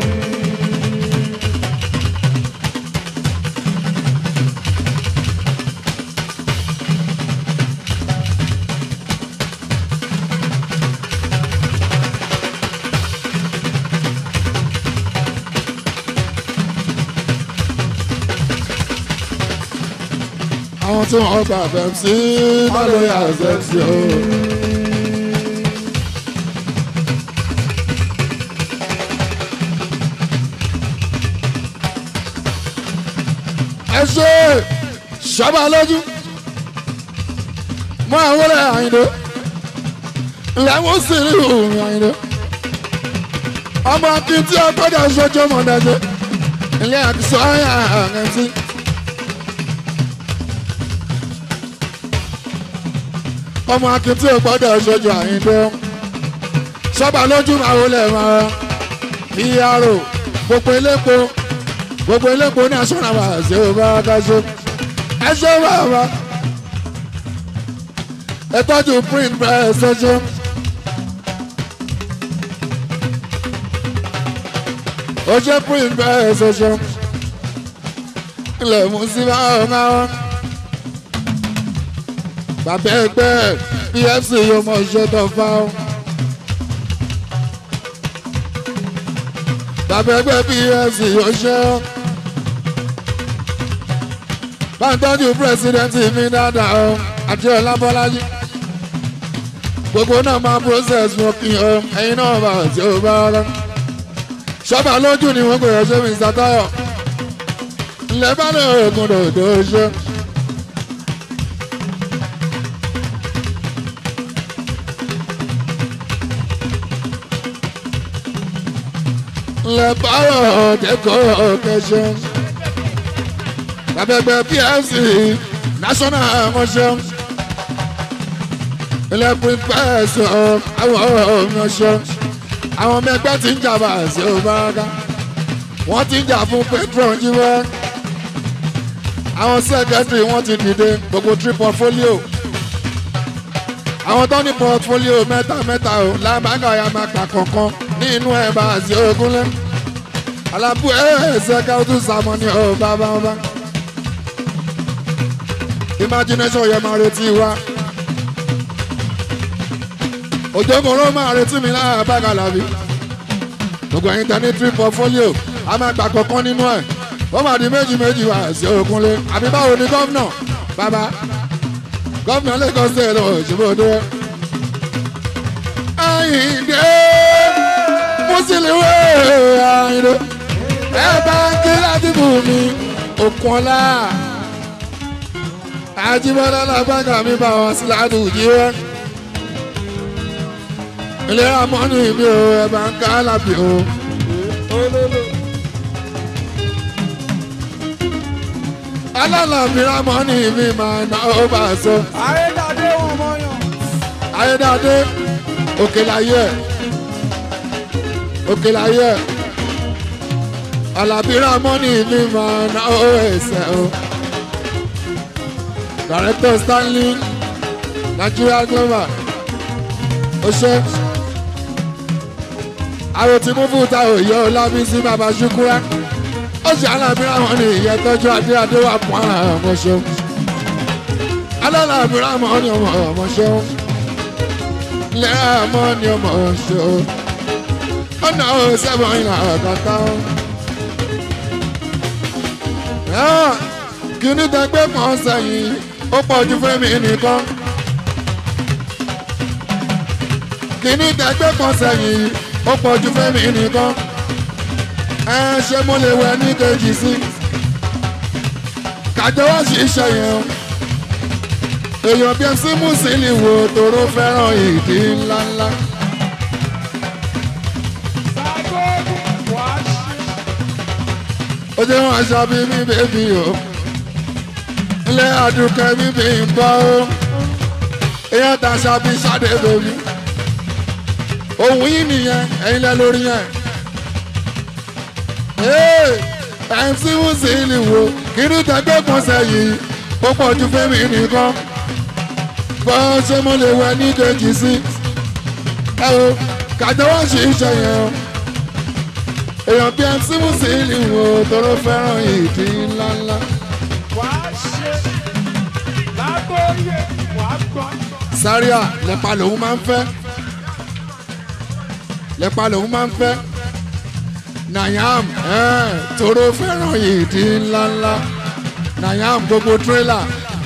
àwọn tí wọ́n gbà fẹ́ sí náà lo àṣẹ̀mísí o. ẹ ṣe ṣọba lójú mọ àwọn ọ̀rẹ́ Àyìndé lẹ́wọ̀n sì rí òun Àyìndé ọmọ akin tí ọgbọ́dọ̀ ṣojú mọ̀dájẹ́ ilé àti sọ́yà àrẹ̀tí ọmọ akin tí ọgbọ́dọ̀ ṣojú Àyìndé ṣọba lójú máa wọlé máa ìyàrá gbogbo elépo gbogbo elépo ní aṣọ́nà wa ṣe ò bá ká ṣe ẹ ṣe bá wa ẹ tọ́jú print press ṣoṣo ó ṣe print press ṣoṣo ilẹ̀ mú sí báwọn máa bàbá ẹgbẹ́ P F C yóò mọ̀ ṣe tó fáwọn. bàbá ẹgbẹ́ P F C yóò ṣe ọ́. bá ń tọ́jú pírẹsidẹ́ǹtì mi dáadáa ọ́ àti Ọlábọ́lájí. gbogbo náà máa process wọn kí ọ ẹyin náà bá ọ̀tí ò bá rán. ṣọ́bà lójú ni wọ́n pè ọ́ ṣe Mr. Tayo. ilẹ̀ bá lè òkun dòdò ṣe. ilẹ̀ bá rọ̀ dẹ́kọ̀ kẹṣẹ́. Abẹ́gbẹ́ P F C national emotion ilẹ̀ prefers àwọn emotion àwọn ọmọ ẹgbẹ́ tí ń jà bá ṣe ò bá ká wọ́n ti ń jà fún patron jíwẹ́ àwọn sẹ́kẹ́tìrì wọ́n ti dìde gbogbo three portfolio àwọn tó ní portfolio mẹ́ta mẹ́ta o lábàgà ya máa pa kọ̀ọ̀kan ní inú ẹ̀ bá àti ogunlé alábù ẹ̀ ṣẹ́ká ó tún sàmọ́ ní ọ̀ bàbá ọba imagination yẹn máa retí wa òjòkòrò máa retí mi lára bàgà làbí gbogbo ẹ̀yin tẹ̀ ní three portfolio a máa gbà kọ̀ọ̀kan nínú ẹ̀ ó máa di méjì méjì wá sí Ògúnlé àbí báwo ni gómìnà bàbá gómìnà Lagos State lọ òṣìbòdó Àyìndé Mùsùlùmí Àyìndé ẹ bá ń kí láti bù mí Òkúnọlá Àjíbọ́lá làbàgà mi bá wọn sí ládùúgbò jíwẹ́ ìlera mọ́nì mi ò ẹ bá ń ká lábì o. alálàmìíràn mọ́ ní mi máa ná ó bá a sọ. ayédáadé wọn mọyàn. ayédáadé òkè láyé òkè láyé alàbíràn mọ́ ní mi máa ná ó ẹsẹ̀ o. director Stanley Nigeria Global ó ṣe àwọn tí mú fún ta òye Ọlábísí bàbá Ṣúkúrá ó ṣe alábìrán wọn ní ìyẹn tọ́jú adé adé wà fún àwọn ọmọ ṣeun alábìrán wọn ní ọmọ ọmọ ṣeun lẹ́yìn ọmọ ní ọmọ ṣeun ọ̀nà òṣèbọn ìlà ọ̀kọ̀ọ̀ká kí ní tẹgbẹ́ kan sẹ́yìn ó pọ̀ ju fẹ́mi nìkan kí ní tẹgbẹ́ kan sẹ́yìn ó pọ̀ ju fẹ́mi nìkan ẹ ṣe mo lè wẹ ní kejì sí kájọ wá ṣiṣẹ́ yẹn èèyàn bí ẹsí mùsílì wo tóró fẹ́ràn ìdí ńláńlá. ó jẹ́ wọn aṣọ bíi mi bèbí o ilé àdùkẹ́ mi bí n bọ́ o èèyàn tàṣà bíi ṣáde bèbí òun yìí nìyẹn ẹ̀yin lẹ́ lórí yẹn. ẹ̀m sí mùsílì wo kiri tẹ́gbẹ́ kan sẹ́yìn ó pọ̀ ju fẹ́mi nìkan bọ́ ṣé mo lè wẹ ní kejì sí ẹ o kájọ wá ṣe iṣẹ́ yẹn o èèyàn bí ẹ̀m sí mùsílì wo tóró fẹ́ràn ìdí ńláńlá. wàá ṣe lágbóyè wàá gbọ́. sáríà lẹ́pa lòun máa ń fẹ́ lẹ́pa lòun máa ń fẹ́ Nayam eh, tóró fẹ́ràn ìdí ńláńlá Nayam gbogbo tírélà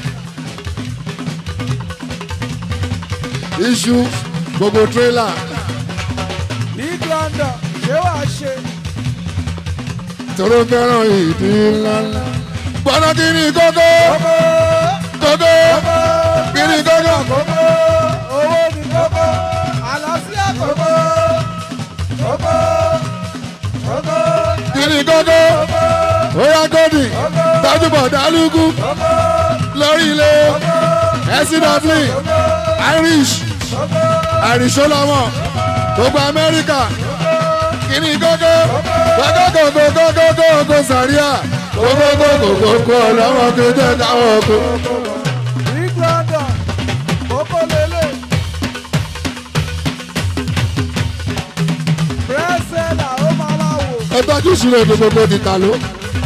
iṣu gbogbo tírélà. Big London ṣé wàá ṣe. tóró fẹ́ràn ìdí ńláńlá. gbọ́dọ̀ kí ni kókó kókó kí ni kókó. owó ni kókó àlàáfíà kókó kókó. kiri gógó oya gòdì tọ́júbọ̀ dálúgú lórí ilé ẹ̀sìn dublin irish irish olọ́mọ gbogbo amẹ́ríkà kiri gógó gógó gógó gógó gógó sàríà gógó gógó gógó ọlọ́mọ kéde táwọn ọkọ. Big London kókó lélẹ̀. pírẹ́sẹ̀là ó máa máa wò. ẹ tọ́jú ìṣúná èdè gbogbo dìtà ló.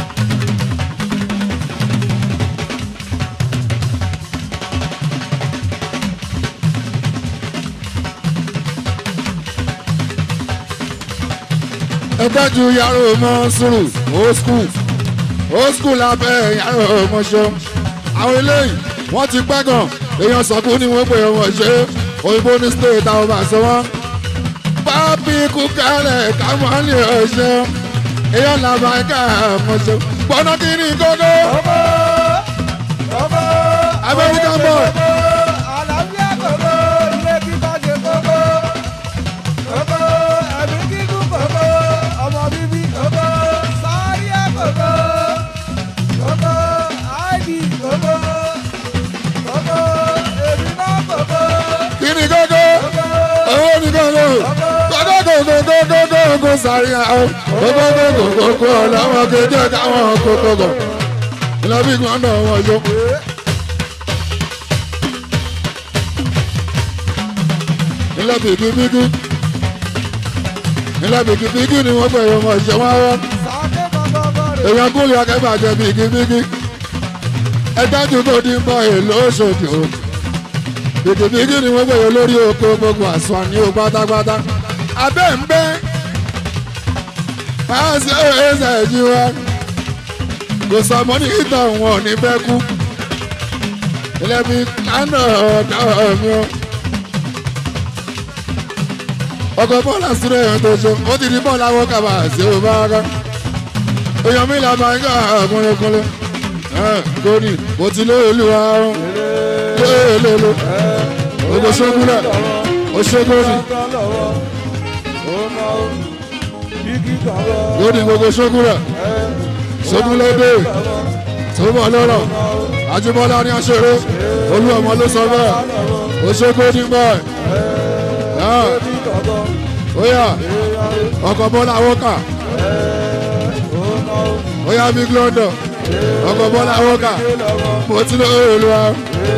ẹ tọ́jú yàrá ọmọ sùúrù old school old school lábẹ́ yàrá ọmọ ṣọ. àwọn eléyìí wọ́n ti pẹ́ gan èèyàn sọ̀kú ni wọ́n pè wọ́n ṣe òyìnbó ní state àwọn bá sọ wọ́n. pápí kú kálẹ̀ kámọ́lì ọ̀ṣẹ́ èèyàn làbá ká ọmọṣẹ́ gbọ́dọ̀ kí ni gógó. American boy. àlàáfíà kókó ilé kíkọ́ ṣe kókó kókó ẹ̀mí kíkú kókó ọmọ bíbí kókó sáríà kókó kókó áìdì kókó kókó èmi náà kókó. kí ni gógó owó ni gógó gógó gógó gógó gógó sàríà gógó gógó gógó ọlọ́wọ́ kéde káwọn kókó gò ilẹ̀ bí gbọ́ndọ̀ wọn yó. ilẹ̀ bìkìbìkì ilẹ̀ bìkìbìkì ni wọ́n pẹ̀lú ọmọ ìṣẹ́ wọn wá. èèyàn kúrò akẹ́bàjẹ́ bìkìbìkì ẹ̀dájú tó dín bọ́ èlò Òṣòdì o. bìkìbìkì ni wọ́n pẹ̀lú lórí oko gbogbo àṣà ní o pátápátá. abẹ́ ń bẹ́ pàṣẹ ẹ̀ṣẹ̀ ìjì wa kò sọmọ ní ìtàn wọn ò ní fẹ́ kú. ilẹ̀ bí kánà ọ̀dọ́ mi o. ọkọ̀ bọ́ọ̀lù àsúrẹ̀ èèyàn tó ṣe ó ti di bọ́ọ̀lù àwọn kàbà sí òun bá rárá. èèyàn mi là máa ń gbà kúnlẹ̀kúnlẹ̀ gómìn mo ti lóye olúwa lélẹ́lẹ́ gbogbo ṣógúnlẹ̀ oṣogónì gómìn gbogbo ṣógúnlẹ̀ ṣógúnlẹ̀ dé tó bọ̀ lọ́rọ̀ Àjíbọ́lá ní aṣèré olú ọmọ ló sọ bẹ́ẹ̀ oṣogónì bẹ́ẹ̀ oya ọkọ̀ bọ́lá wọ́kà oya big London ọkọ̀ bọ́lá wọ́kà mo ti lọ òòlù wa.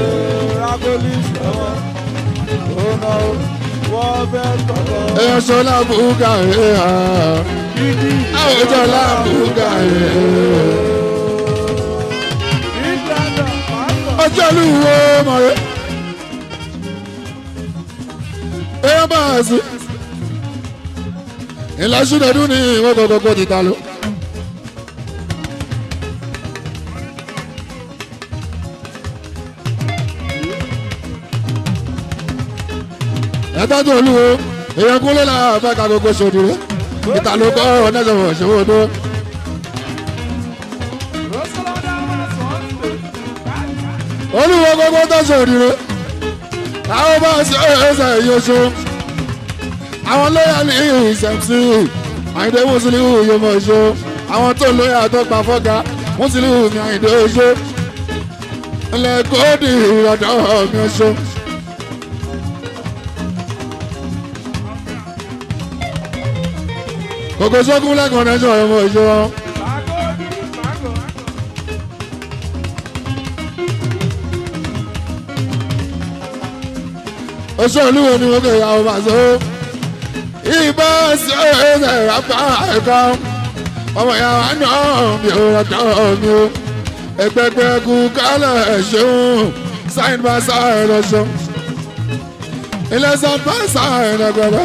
èèyàn sọlá bùkà ẹ̀ àwọn ìjọ làbùkà ẹ̀ ọjọ́ olúwo mọ̀rẹ́ èèyàn bá a sí ìlàsídẹ̀ẹ́dún ní ìwọ́n gbogbo ti ta ló. ẹ̀tọ́jú olúwo èèyàn kúnlẹ̀ náà fẹ́ ka gbogbo ṣòdì rẹ̀ ìta ló kọ́ ọ̀nẹ́sọ̀rọ̀ ṣòwò tó. olúwo gbogbo tó ṣòdì rẹ̀ àwọn bá ṣe ẹsẹ̀ yóò ṣe àwọn lóyà ní ìṣẹ̀mùsí Àyìndé Mùsùlùmí yóò mọ̀ ṣe àwọn tó lóyà tó pa fọ́gà Mùsùlùmí mi Àyìndé ṣe ilẹ̀ kóòdì ìrọ̀dọ̀ mi ṣe. Kòkó sókún lẹ́kọ̀ọ́ nẹ́jọ́ ọmọ ìṣe wọn. oṣù olúwo ni wọ́n kẹ́ ìyàwó màṣọ. ìbá ṣe ẹsẹ̀ rápá ẹ̀kọ́ ọmọ ìyàwó náà mi ò rọ̀tọ̀ mi o. ẹgbẹgbẹ kú kálẹ̀ ṣeun sáyìn bá sáyìn lọ́sọ. ilé sáyìn bá sáyìn lọ́gbẹ̀rẹ̀.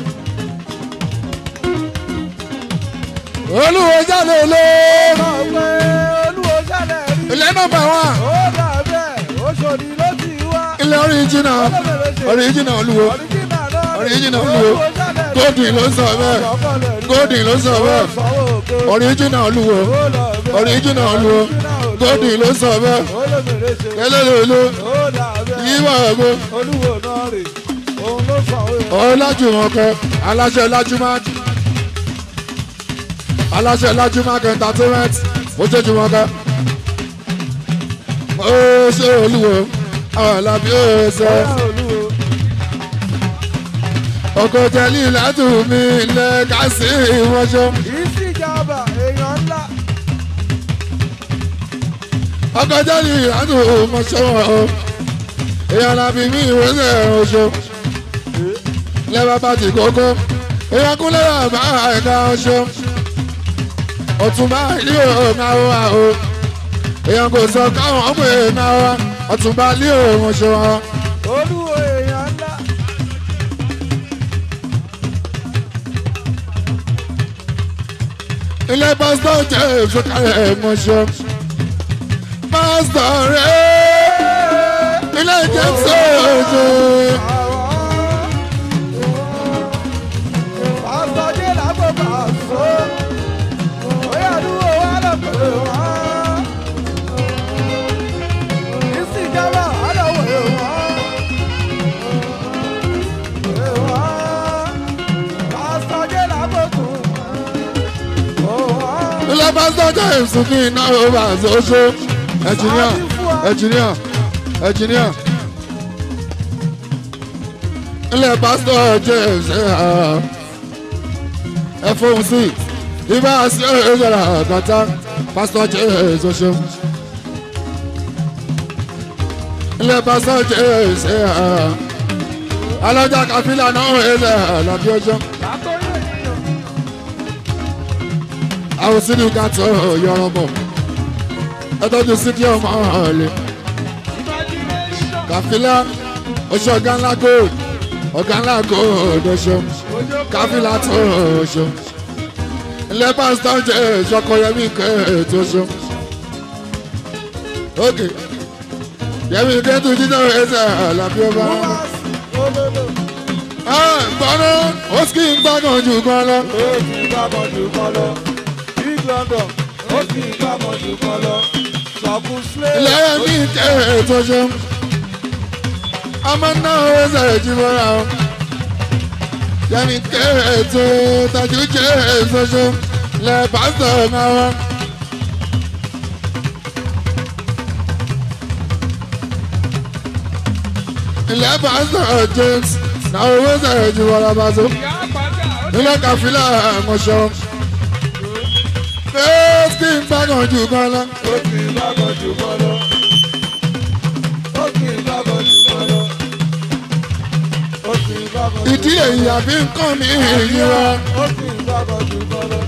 olúwo jáde lé. olúwo jáde rí. ilé nọ́mbà wà. ó dàbẹ̀ Òṣòdì ló ti wá. ilé original original olúwo original olúwo golden ló sọ bẹ́ẹ̀ golden ló sọ bẹ́ẹ̀ original olúwo original olúwo golden ló sọ bẹ́ẹ̀ lélẹ́lẹ́lẹ́ yíwá ẹ̀gbọ́. olúwo náà rè òun ló sọ wẹ́. ọlájúmọ̀kẹ́ aláṣẹ lájúmọ̀kẹ́ aláṣẹ lájúmọ̀kẹ́ entertainment ojoojúmọ̀kẹ́ ó ṣe olúwo Alabi ẹsẹ ọkọ tẹlí látùmí ilẹ kásì ìwọṣọ. ìsìjàmbá èèyàn ńlá. ọkọ tẹlí látùmí ọṣọ èèyàn làbí mi ìwọṣẹ ọṣọ lẹba bá ti kókó èèyàn kúnlẹ̀ bàbá ẹ̀ka ọṣọ ọ̀túnba ilé ọ̀gá wa o èèyàn kò sọ káwọn ọmọ èèyàn wa ọ̀túnba ilé òun ṣe wọn. olúwo èèyàn ńlá. ilé pásítọ̀ jẹ́ ìfúkàlẹ̀ ẹ̀mọ́ṣọ́ pásítọ̀ rẹ̀ ilé ìjẹ́sọ̀ ọ̀ṣọ́. pásítọ̀ jẹ́ làbọ̀ pàṣọ. oyè àdúgbò wa lọ pẹ̀lú wa. ìsìjàmbá àdàwọ̀ èèwọ̀. pásítọ̀ jẹ́ làbọ̀ tún. ilé pásítọ̀ jẹ́ ìsúnkì iná ọba àṣọṣọ ẹ̀jìníà ẹ̀jìníà ẹ̀jìníà ilé pásítọ̀ jẹ́ ìṣe ẹ̀fọ́hùn sí ibà sí ìṣẹ̀lẹ̀ àgàtà pásítọ̀ jẹ́ ìṣọṣọ ilé pásítọ̀ jẹ́ ṣe hàn alájà káfílà náà ẹ̀ṣẹ̀ àlàbí ọjọ́ àwọn sídìí ká tó yọrọ bọ̀ ẹtọ́jú sídìí ọmọ ọ̀lẹ́ káfílà oṣù ọ̀gá ńlá gold ọ̀gá ńlá gold oṣù káfílà tó oṣù ilé pásítọ̀ jẹ́ ìṣọkọyẹmí kẹ́ẹ̀tì oṣù ok yẹmi kẹ́ẹ̀tì jíjẹ́ ẹ̀ṣẹ̀ àlàbí ọba gbọ́dọ̀ ó sì ń gbàgbọ́ jù kan lọ. ó sì ń gbàgbọ́ jù kan lọ. big london ó sì ń gbàgbọ́ jù kan lọ. sọ̀kún sílẹ̀. ilé mi kẹ́ ètò ṣe ọmọ náà ó ṣe ìjìbọra o. yẹmi kẹ́ ètò tajú jẹ́ ètò ṣe lẹ pásítọ̀ náà wá. ilé pásítọ̀ james náà owó ṣe ìjìbọra bá tó. ilé kàfílà mọ̀ṣọ́. Fẹ́ẹ́ kí n gbàgàn jù kan lọ. ó sì ń gbàgbọ́ jù kan lọ. ó sì ń gbàgbọ́ jù kan lọ. ó sì ń gbàgbọ́ jù kan lọ. Ìdílé ìyàbí nǹkan mi yìí wá. ó sì ń gbàgbọ́ jù kan lọ.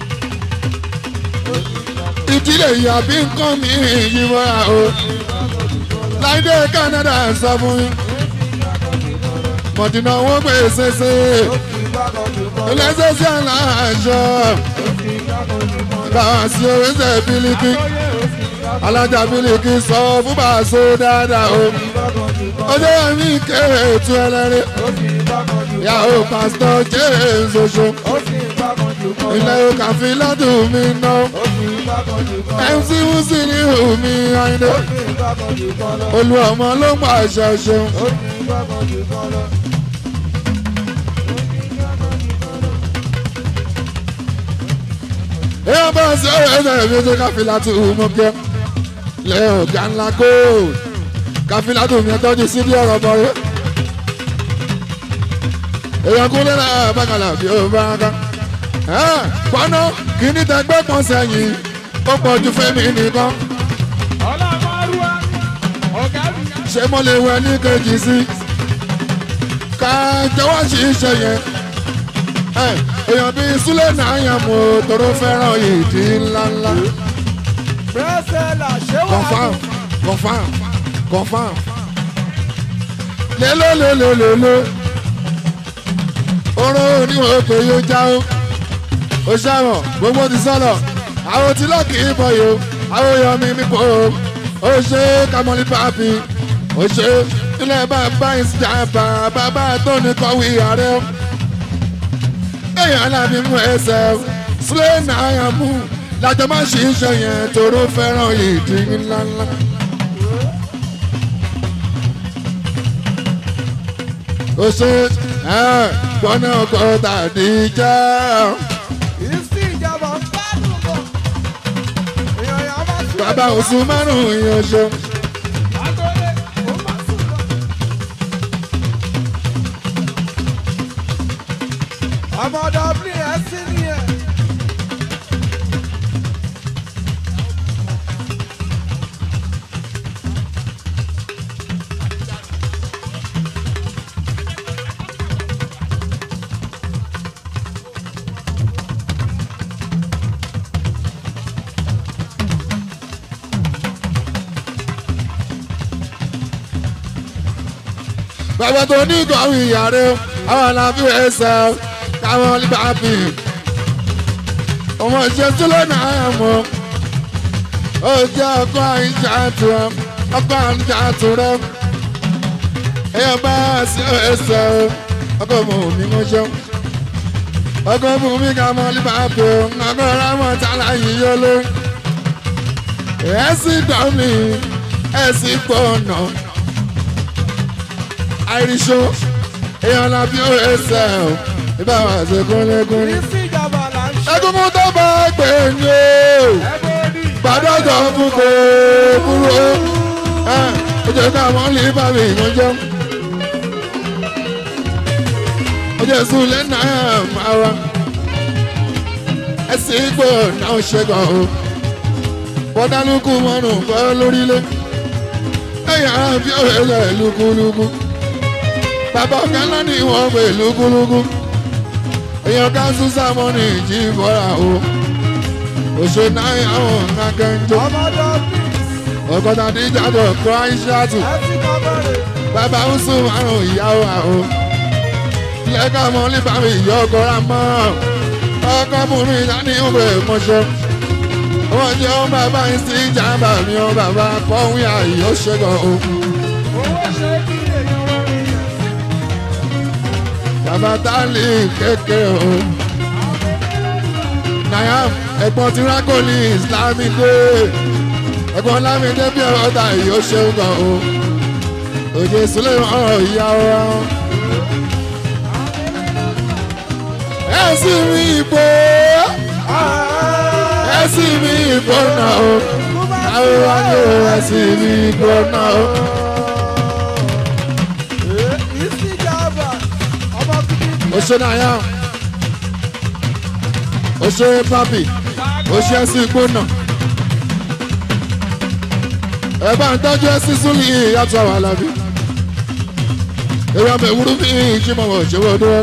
Ìdílé ìyàbí nǹkan mi yìí wá o. Láìdé Canada sọ fún mi. Mọ̀dínà wọ́n pè é ṣeṣe. Ilé-ẹsẹ̀ aláṣọ. Báwa sí oríṣẹ́ bílíkì. Alájà bílíkì sọ fún bàṣọ dáadáa o. Ọjọ́ mi kéré tu ẹlẹ́rìí. Ìyàwó pásítọ̀ James Oṣù. Ilé òkàfin lọ́dún mi ná. M C Wusi ní omi Ayinde. Olú ọmọ ló ń pàṣẹ ṣeun. Èèyàn bá ṣe ẹ̀ṣẹ̀ mi tó káfíńlá tó mú kẹ́. Lẹ́ ọ̀gá ńlá kó. Káfíńlá tó mi tọ́jú sí bí ọ̀rọ̀ bọ̀ rẹ̀. Èèyàn kúndé náà bákàlà bí ó bá ká. Pọ́nà kí ní tẹgbẹ́ pọ́n sẹ́yìn. Ó pọ̀ ju fẹ́mi nìkan. Ṣé mo lè wẹ ní kejì sí? Ká jẹ́wọ́ sí iṣẹ́ yẹn. Èèyàn bíi Súlẹ̀ náà yàn mọ́ tóró fẹ́ràn ìdí ńláńlá. Confam, confam, confam. Lélólélólóló. Oró oníwọ̀n pé yóò já o. Ó ṣàmọ̀ gbogbo ti sọ̀rọ̀. Àwọn tí lọ́ọ̀kì ìbọn yìí o. Àwọn èèyàn mi mi kò o. Ó ṣe Kamoli Papi. Ó ṣe ilé bàbá ìsìjàmbá bàbá tó ní kọ̀wé ààrẹ o. Èèyàn lábí mú ẹsẹ̀ Súlẹ̀ náà yàn mú lájọ má ṣe iṣẹ́ yẹn toró fẹ́ràn ìdí ńláńlá. Ó ṣe gbọ́nà ọkọ̀ tàbí jẹ́. Bàbá òsùn márùn-ún yẹn ṣe. ọmọ dublin ẹ sí ni ẹ. Bàbá tó ní ìkọ̀wé ìyá rẹ̀ àwọn àlàáfíà ẹsẹ̀ káwọn lè bá bì. Ọmọ ìṣe Súlẹ̀ náà mọ̀. Ó jẹ́ ọkọ̀ àìjà tó ọkọ̀ àìjà tó rẹ̀. Èèyàn bá sí ẹsẹ̀ ọkọ̀ mọ̀ mí mọ́ ṣe. Ọkọ̀ mọ̀ mí káwọn lè bá bì. Ọkọ̀ rámọ̀ tálá yìí yó lé. Ẹ̀sìn dán mi, ẹ̀sìn gbọ̀nà. Àìríṣó èèyàn la bí ó ẹsẹ̀ o ibà wà ṣe kúnlẹ́kún. Ẹgúngún tó bá gbé ní o gbàdọ́jọ́ fún kò kúrò ó jẹ́ ká wọ́n lè bá mi ìyànjọ́. Ó jẹ́ Súlẹ̀ náà máa wá ẹ̀sìn ìgbò náà ṣẹ́gun o. Bọ́dálùkù mọ́nù kọ́ lórílẹ̀ ẹ̀yà bí ó yẹ lúkúlúkú bàbá ọ̀gá ńlá ni wọ́n pè lúkúlúkú èèyàn ká sún sámọ́nì jí bọ́ra o òṣè náà àwọn nǹkan kẹjọ ọgọ́ta díjà tó kọ́ àìṣàtù bàbá ń sún àrùn ìyàwó àwọn lẹ́ka mọ́ nípa mi ìyá ọkọ̀ rà mọ́ ọkọ̀ mú mi dání òwe mọ́ṣọ́ wọ́n jẹ́ ọ́n bàbá ń sí ìjàmbá mi ọ́n bàbá kọ́hún yà yóò ṣẹ́gun o. bàbá tálí kékeré o. Nayam ẹ̀gbọ́n tí rákòlì Islamide ẹ̀gbọ́n Lámídé bí ọ̀tá yóò ṣẹ́gun o. òjò ìsúlẹ̀ ọ̀rọ̀ ìyàwó wọn. ẹ sì rí ipò ẹ sì rí ipò náà o àwọn wáyé ẹ sì rí ipò náà o. Oṣé náà oṣé papi oṣé sí ipò náà ẹ bá ń tọ́jú ẹ sí súnlì ìyàtọ̀ àwọn alábí èrò àmì ìwúrú bí ìjímọ̀ wọ̀ ṣẹ́wọ́ dúró.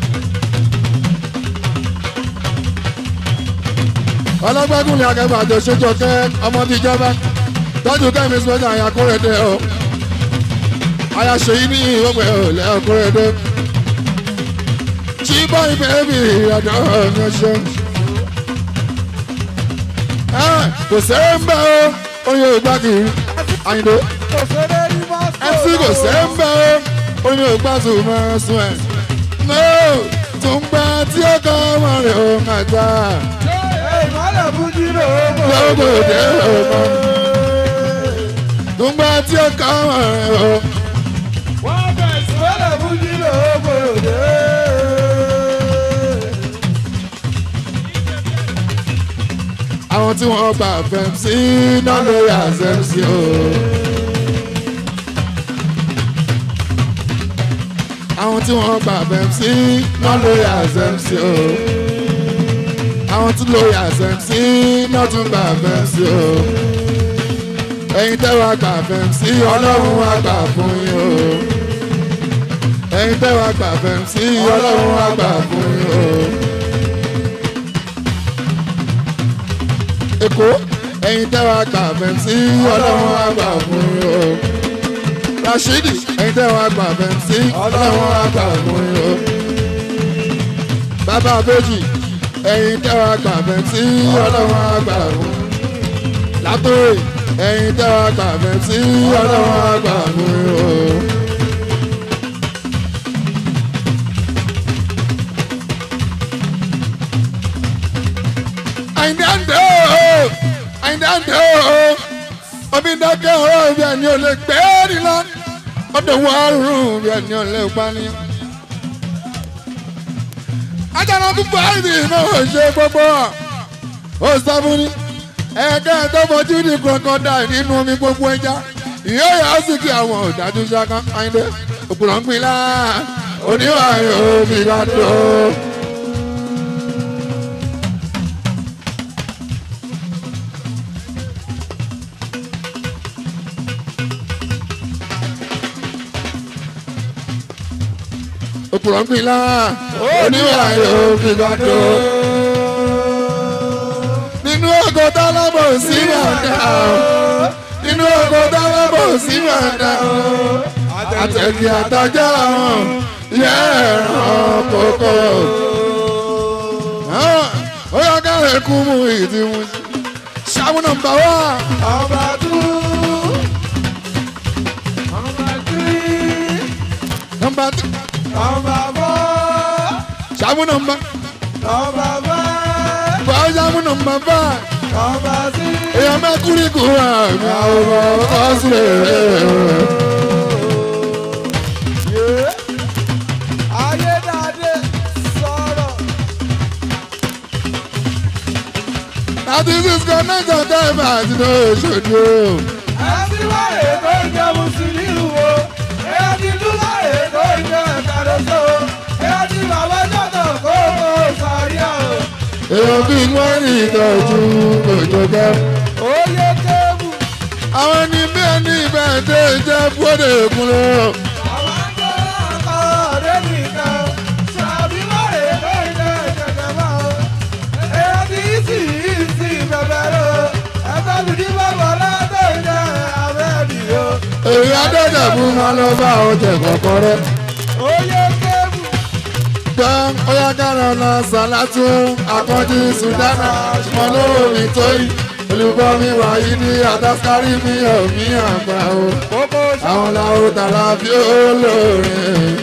ọlọ́gbẹ́gùnlé akẹ́bà àti òṣèjọ kẹ́ ọmọ tí ìjọba tọ́jú kẹ́mi sọ́jà àyàkórèdè o àyàṣeyí ní ìwọ́pẹ̀ òlẹ̀ ọkórèdè tí bọ́ì bẹ́ẹ̀bì ìrìnàjò ọ̀yàn ṣe. kò sẹ́rẹ̀ ń bẹ́ o oyin ògbà kiri àyìnbó mc kò sẹ́rẹ̀ ń bẹ́ o oyin ògbà tó máa sún ẹ̀ mọ́ tó ń gbà tí ó kọ́ ọmọ rẹ̀ ó máa gbà lọ́gbọ̀ òde ọmọ tó ń gbà tí ó kọ́ ọmọ rẹ̀ ó. wọ́n bẹ̀ sọ́lẹ̀ fújì lọ́gbọ̀ òde. àwọn tí wọ́n bá fẹ́ sí náà lórí àṣẹ sí o. àwọn tí wọ́n bá fẹ́ sí náà lórí àṣẹ sí o. àwọn tí lórí àṣẹ sí náà tún bá fẹ́ sí o. ẹ̀yin tẹ́wọ́ àgbà fẹ́ sí ọlọ́run àgbà fún yín o. ẹ̀yin tẹ́wọ́ àgbà fẹ́ sí ọlọ́run àgbà fún yín o. Èkó ẹ̀yin tẹ́wọ́ àgbà fẹ́m sí ọlọ́run àgbà fún yín o. Rashidi ẹ̀yin tẹ́wọ́ àgbà fẹ́m sí ọlọ́run àgbà fún yín o. Bàbá Abéjì ẹ̀yin tẹ́wọ́ àgbà fẹ́m sí ọlọ́run àgbà fún yín. Látòrè ẹ̀yin tẹ́wọ́ àgbà fẹ́m sí ọlọ́run àgbà fún yín o. Àyìndé àyìndé omi dákẹ́ ọ̀rọ̀ bí ẹni ò lè gbé ní lọ ọdún wàrùn bí ẹni ò lè pa ní. Ajana púpọ̀ àìsí náà ṣe gbogbo ó sábún ní ẹ̀ẹ́dẹ́ tó fojú ní crocodile nínú omi gbogbo ẹja ìyá ìyá sì kí àwọn ọ̀dájú ṣáká Àyìndé òpùrọ̀ ń pin lá oníwà yóò fi bá tó. Òpùrọ̀ ń pin lá oníwà yóò fi bá tó. Nínú ògo tálábọ̀ sí màdá nínú ògo tálábọ̀ sí màdá àtẹ̀kí àtàjà wọn yẹ ẹ̀ràn kókó. Ó yọ kẹ́rẹ̀ kú mú ìdí mu ṣàmú nọ́mbà wá. Ọba tú. Ọba tú. Nọ́mbà tú. Ọba bọ́. Ṣàmú nọ́mbà. Ọba bọ́. Bọ́ ṣàmú nọ́mbà bá. Ọba sí. Èèyàn mẹ́kúrì kú wá mi àwọn ọkọ̀ sílẹ̀. Ayédáadé sọ̀rọ̀. Àti sísọ náà jọjọ ìbá àti náà ṣojú. Ẹtí wáyé tó ń jẹ Mùsùlùmí wo. Ẹtí tún wáyé tó ń jẹ Kàdóso. Ẹtí bàbá jọ̀dọ̀ kó o sàríà o. Èèyàn bí wọ́n ní ìtọ́jú òjòjọ́. Oyè kébù. Àwọn ní bẹ́ẹ̀ ní ìbẹ̀ẹ́dẹ́ bóde kúnlẹ̀. àwọn akọ́ ọ̀rẹ́ nìkan ṣàbí mọ̀rẹ́ lóyún ẹ̀jẹ̀ bá o. èyí ti sì sì bẹ̀bẹ̀ lọ ẹ̀fọ́ bìdí bàbá látọ̀ ìjẹ́ abẹ́ẹ̀dì o. èyí adẹ́dẹ̀ fún wọn ló bá ọjọ́ kọ̀ọ̀kan rẹ̀. oyè kébù. gbọ́n ọyá kára ọ̀nà sàlátú àkànjí sùdánà wọn lórí tó yìí olùkọ́ mi wà yìí ní àtàkárí mi ò mí àgbà o àwọn làwọn tààrà bí olórin.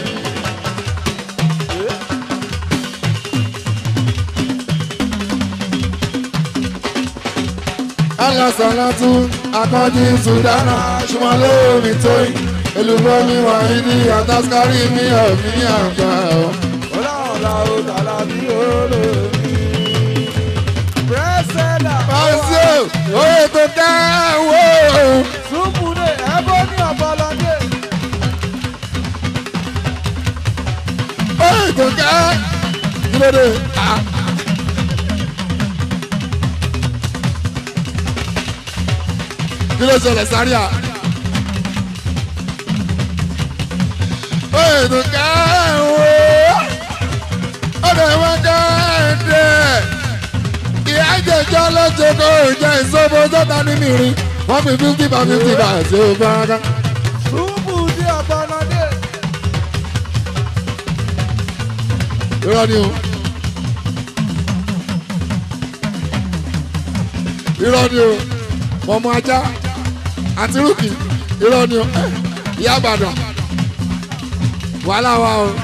alásàlátú àkànjí sùdánà wọn lórí tó yìí olùkọ́ mi wà yìí ní àtàkárí mi ò mí àgbà o. Ọlọ́run tààlà bí olómi. Pírẹ́sẹ̀dà. Wasiu oyè tó ká wò. Súnmùdé ẹ̀bọ́ ní ọ̀bọ̀lọ́dé. Oyè tó ká kílódé. Kí ló ṣẹlẹ̀ sáríà? Oyè tó ká wò. Ọ̀dọ̀ wọn ká ẹ̀dẹ̀. Ìyá jẹjọ́ lọ́jọ́ kó jẹ́ ìṣòfò sọ́ta ní mìíràn. Wọ́n fi fifty by fifty by ṣe é fara. Súnmùdé ọ̀bọ̀lọ́dé. Irọ́ ni o. Irọ́ ni o. Mọ̀mọ́ ajá àti rúkì. Irọ́ ni o. Ìyá Ìbàdàn. Wàhálà wa o.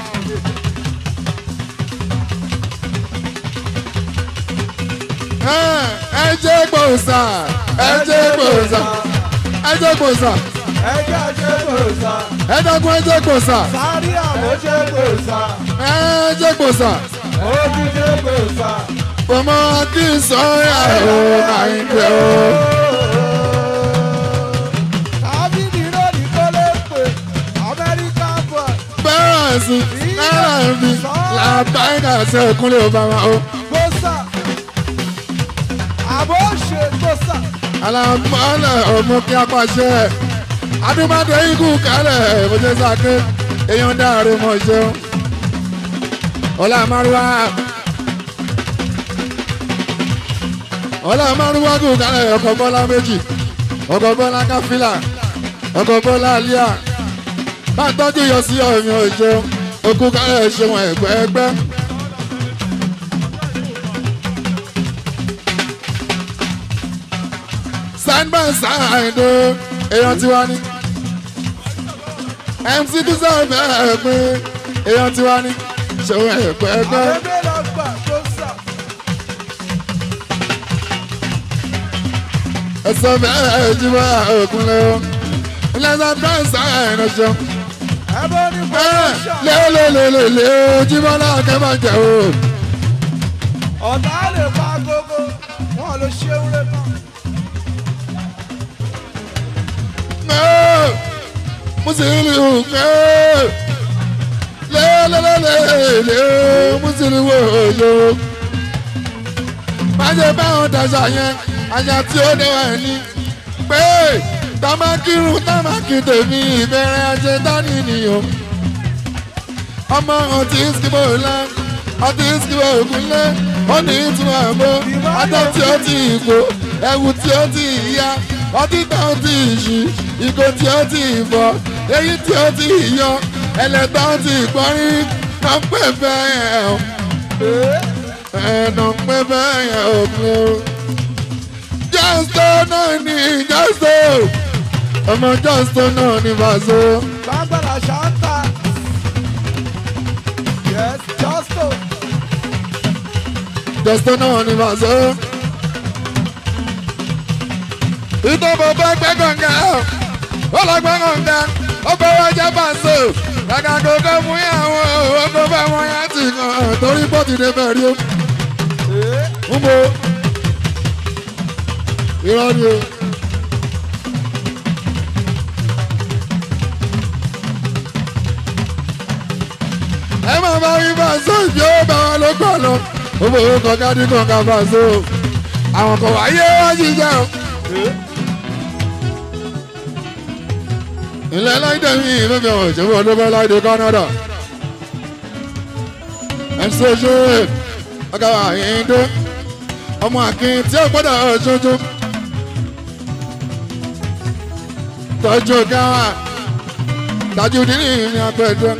Ẹ jẹ́ gbòòsà. Ẹ jẹ́ gbòòsà. Ẹ jẹ́ gbòòsà. Ẹ jẹ́ ṣe gbòòsà. Ẹ dọ́gbọ́n ẹ jẹ́ gbòòsà. Sárí àmọ́ ṣe gbòòsà. Ẹ jẹ́ gbòòsà. Ó ti ṣe gbòòsà. Ọmọ kí n sọ ìyàwó àìpẹ́ o. Ábídì lónìí kó lè pè Amẹ́ríkà bọ̀. Bẹ́ẹ̀ sí náírà mi làbáyìí ṣe ìkúnlẹ̀ Obama o. Gbòòsà. Àbọ̀ ṣe gbòòsà. Alámọ́lẹ̀ ọmọ kí a pàṣẹ. Adúmọ̀dé ikú kálẹ̀ ìbòjẹ́ sàké. Èèyàn dáre mọ̀ ṣeun. Ọlá Márúwá. Ọlá Márúwá kù kálẹ̀ ọkọ̀ Bọ́lá méjì. Ọkọ̀ Bọ́lá káfílà. Ọkọ̀ Bọ́lá Alíà. Bá tọ́jú yọ sí ọ̀yàn òṣèun. Okú kálẹ̀ ṣeun ẹ̀gbẹ́ ẹgbẹ́. Side by side o, èèyàn tiwa ni. M C two side bẹ́ẹ̀ pé èèyàn tiwa ni. Ṣòwò ẹ̀pẹ́ ẹgbẹ́. Àbẹ̀bẹ̀ lọ gbà gbòòsà. Ẹ̀sọ́ bẹ́ẹ̀ jíwọ́ òkúnlẹ̀ o. Lẹ́sọ̀ bẹ́ẹ̀ sáyẹn lọ ṣeun. Ẹ̀bọ́ ní gbòòsà. Lélelélele ojúmọ́ náà kẹ́ máa jẹ o. Ọ̀tá lè pa gbogbo, wọn ló ṣe wúlé kan. Musili ukẹ́ lélelélele musili wo yo. Májè báwọn dàṣà yẹn, àṣà tí ó dẹwà ní. Pé tamakirun tamakite mi ìbẹ̀rẹ̀ ajé dání nìyẹn. Ọmọ ọtí ìsìnkú ńlá, ọtí ìsìnkú ògúnlé, ó ní ìtumọ̀ àbọ̀, ajá tí ó ti ìgbò, ẹ̀wù tí ó ti ìyá, ọtí tá ó ti ìṣí, ìgò tí ó ti ìbọ̀, èyí tí ó ti ìyọ, ẹlẹ́tà ó ti ìpọ́nrí, náà ń pè bẹ́ẹ̀ ẹ̀ ẹ̀ náà ń pè bẹ́ẹ̀ ẹ̀ òkú. Jọ́sítọ́ náà ní jọ́sítọ́, ọmọ jọ́sítọ́ náà ní Wasiu. Gbàgbọ́dọ̀ ṣáńtà. Yes, Justo. Jọ́sítọ́ náà ní Wasiu. Ìtọ́ bọ̀ bá gbẹ́ gànga, ó lọ gbẹ́ gànga, ó gbọ́ wá jẹ́ Wasiu. Kàkà kókó mú ìyàwó, ó kó bá wọn yá tì kàn, torí bó ti dé bẹ̀rẹ̀ o. Ń bo irọ́ ni o. Ẹ máa bá wí Wasiu ìbí ó bá wọn ló gbọ́ lọ. Ó bò ó kọjá ní kọ̀ọ̀ká Wasiu. Àwọn kan wáyé wá jíjẹ́ o. ilẹ̀ láìdé mi ìfẹ́fẹ́ wọn ìṣẹ́wọ́ ọdún bẹ́ẹ̀ láìdé Canada. mc oṣù ọgá àyíndé ọmọ akin tí ó gbọ́dọ̀ ṣojú tọ́jú gáwà dájú dínì ní apẹ̀jọ́.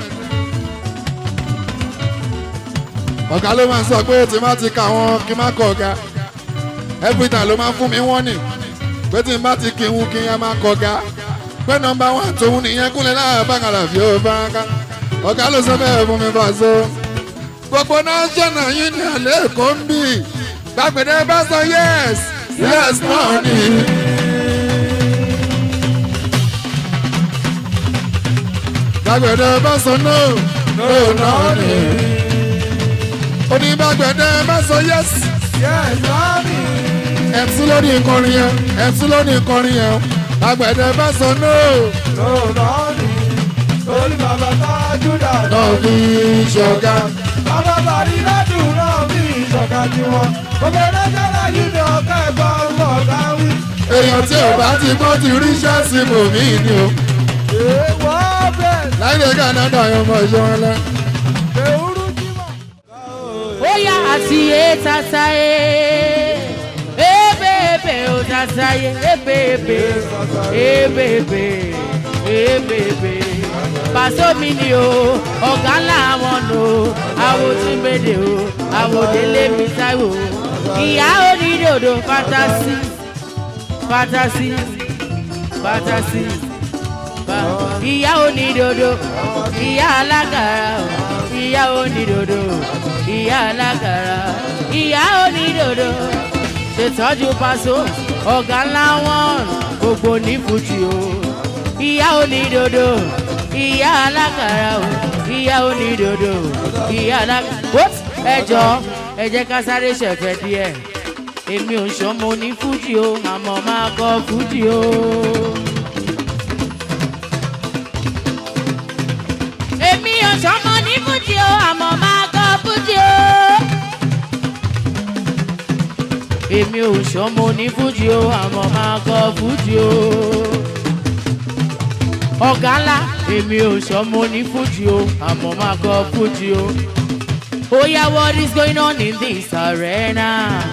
ọ̀gá ló máa ń sọ pé tí má ti kà wọ́n kí má kọ̀ ọ̀gá every time ló máa ń fún mi wọ́n nì pé tí n bá ti kí n wú kí n yá máa kọ̀ ọ̀gá pé nọ́mbà one tòun nìyẹn kúnlẹ̀ náà bákàlà fi ó bá ká ọ̀gá ló sọ bẹ́ẹ̀ fún mi fàṣọ. gbogbo national union lẹ́kọ̀ọ́ ń bì gbàgbédé bá sọ yes yes náà ni. gbàgbédé bá sọ no no náà ni. onígbàgbédé bá sọ yes yes náà ni. ẹ̀tún ló ní ìkọrin yẹn ẹ̀tún ló ní ìkọrin yẹn gbàgbédé bá sọ no no náà ni. torí bàbá tájú dàda. náà fi ṣọ̀gá. bàbá bàrí ládùn náà fi ìṣọ̀gá tiwọn. gbogbo national union kẹ́gbọ́n ọmọ ọ̀gá wí. èèyàn tí ò bá ti gbọ́ ti rí ṣẹ́ẹ̀sì bòmí ni o. èèwọ̀ bẹ́ẹ̀. láìdé Canada yẹn mọ ìṣọ́ wọn lẹ. èwúrú jímọ̀. ó yá àti ètàtà ẹ̀ ebèbè ó tàtà ẹ̀ ebèbè ebèbè ebèbè Pasomi ni o ọ̀gá làwọn nù àwọn tí méde o àwọn délé mi táìwò ìyá onídòdò fantasi fantasi fantasi ìyá onídòdò ìyá alágàrà ìyá onídòdò ìyá alágàrà ìyá onídòdò ṣètọ́jú Paso ọ̀gá làwọn gbogbo ní Fuji o ìyá onídòdò ìyá alágàrà o ìyá onídòdò ìyá alágàrà ẹjọ ẹ jẹ́ ká sáré ṣẹ̀fẹ̀ díẹ̀ èmi ò ṣọmọ ní Fuji o àmọ́ máa kọ Fuji o. èmi ò ṣọmọ ní Fuji o àmọ́ máa kọ Fuji o. èmi ò ṣọmọ ní Fuji o àmọ́ máa kọ Fuji o. ọ̀gá ńlá èmi ò ṣọmọ ní Fuji o àmọ́ máa kọ Fuji o. Oh yeah, what is going on in this arena?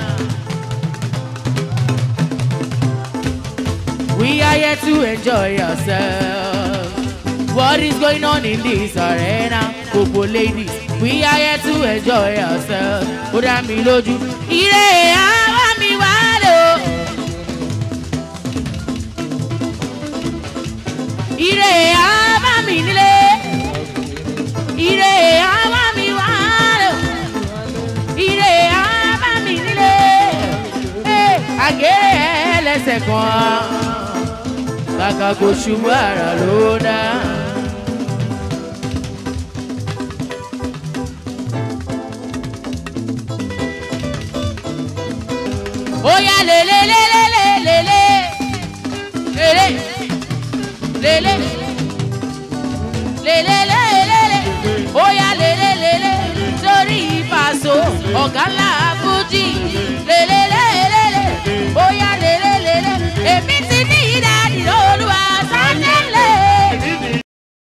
We are here to enjoy ourselves. What is going on in this arena? Gbogbo ladies, we are here to enjoy ourselves. Ó dá mi lójú, ire àwa mi wá lò. Ire àwa mi nílé. Ire àwa mi wá lò. Ire àwa mi nílé. Àgẹ̀rẹ̀ ẹlẹ́sẹ̀ kan. Kàkà kò ṣubú ara ló dá. Oya lele lele lele lele lele lele lele oya lele lele torí Paso ọ̀gá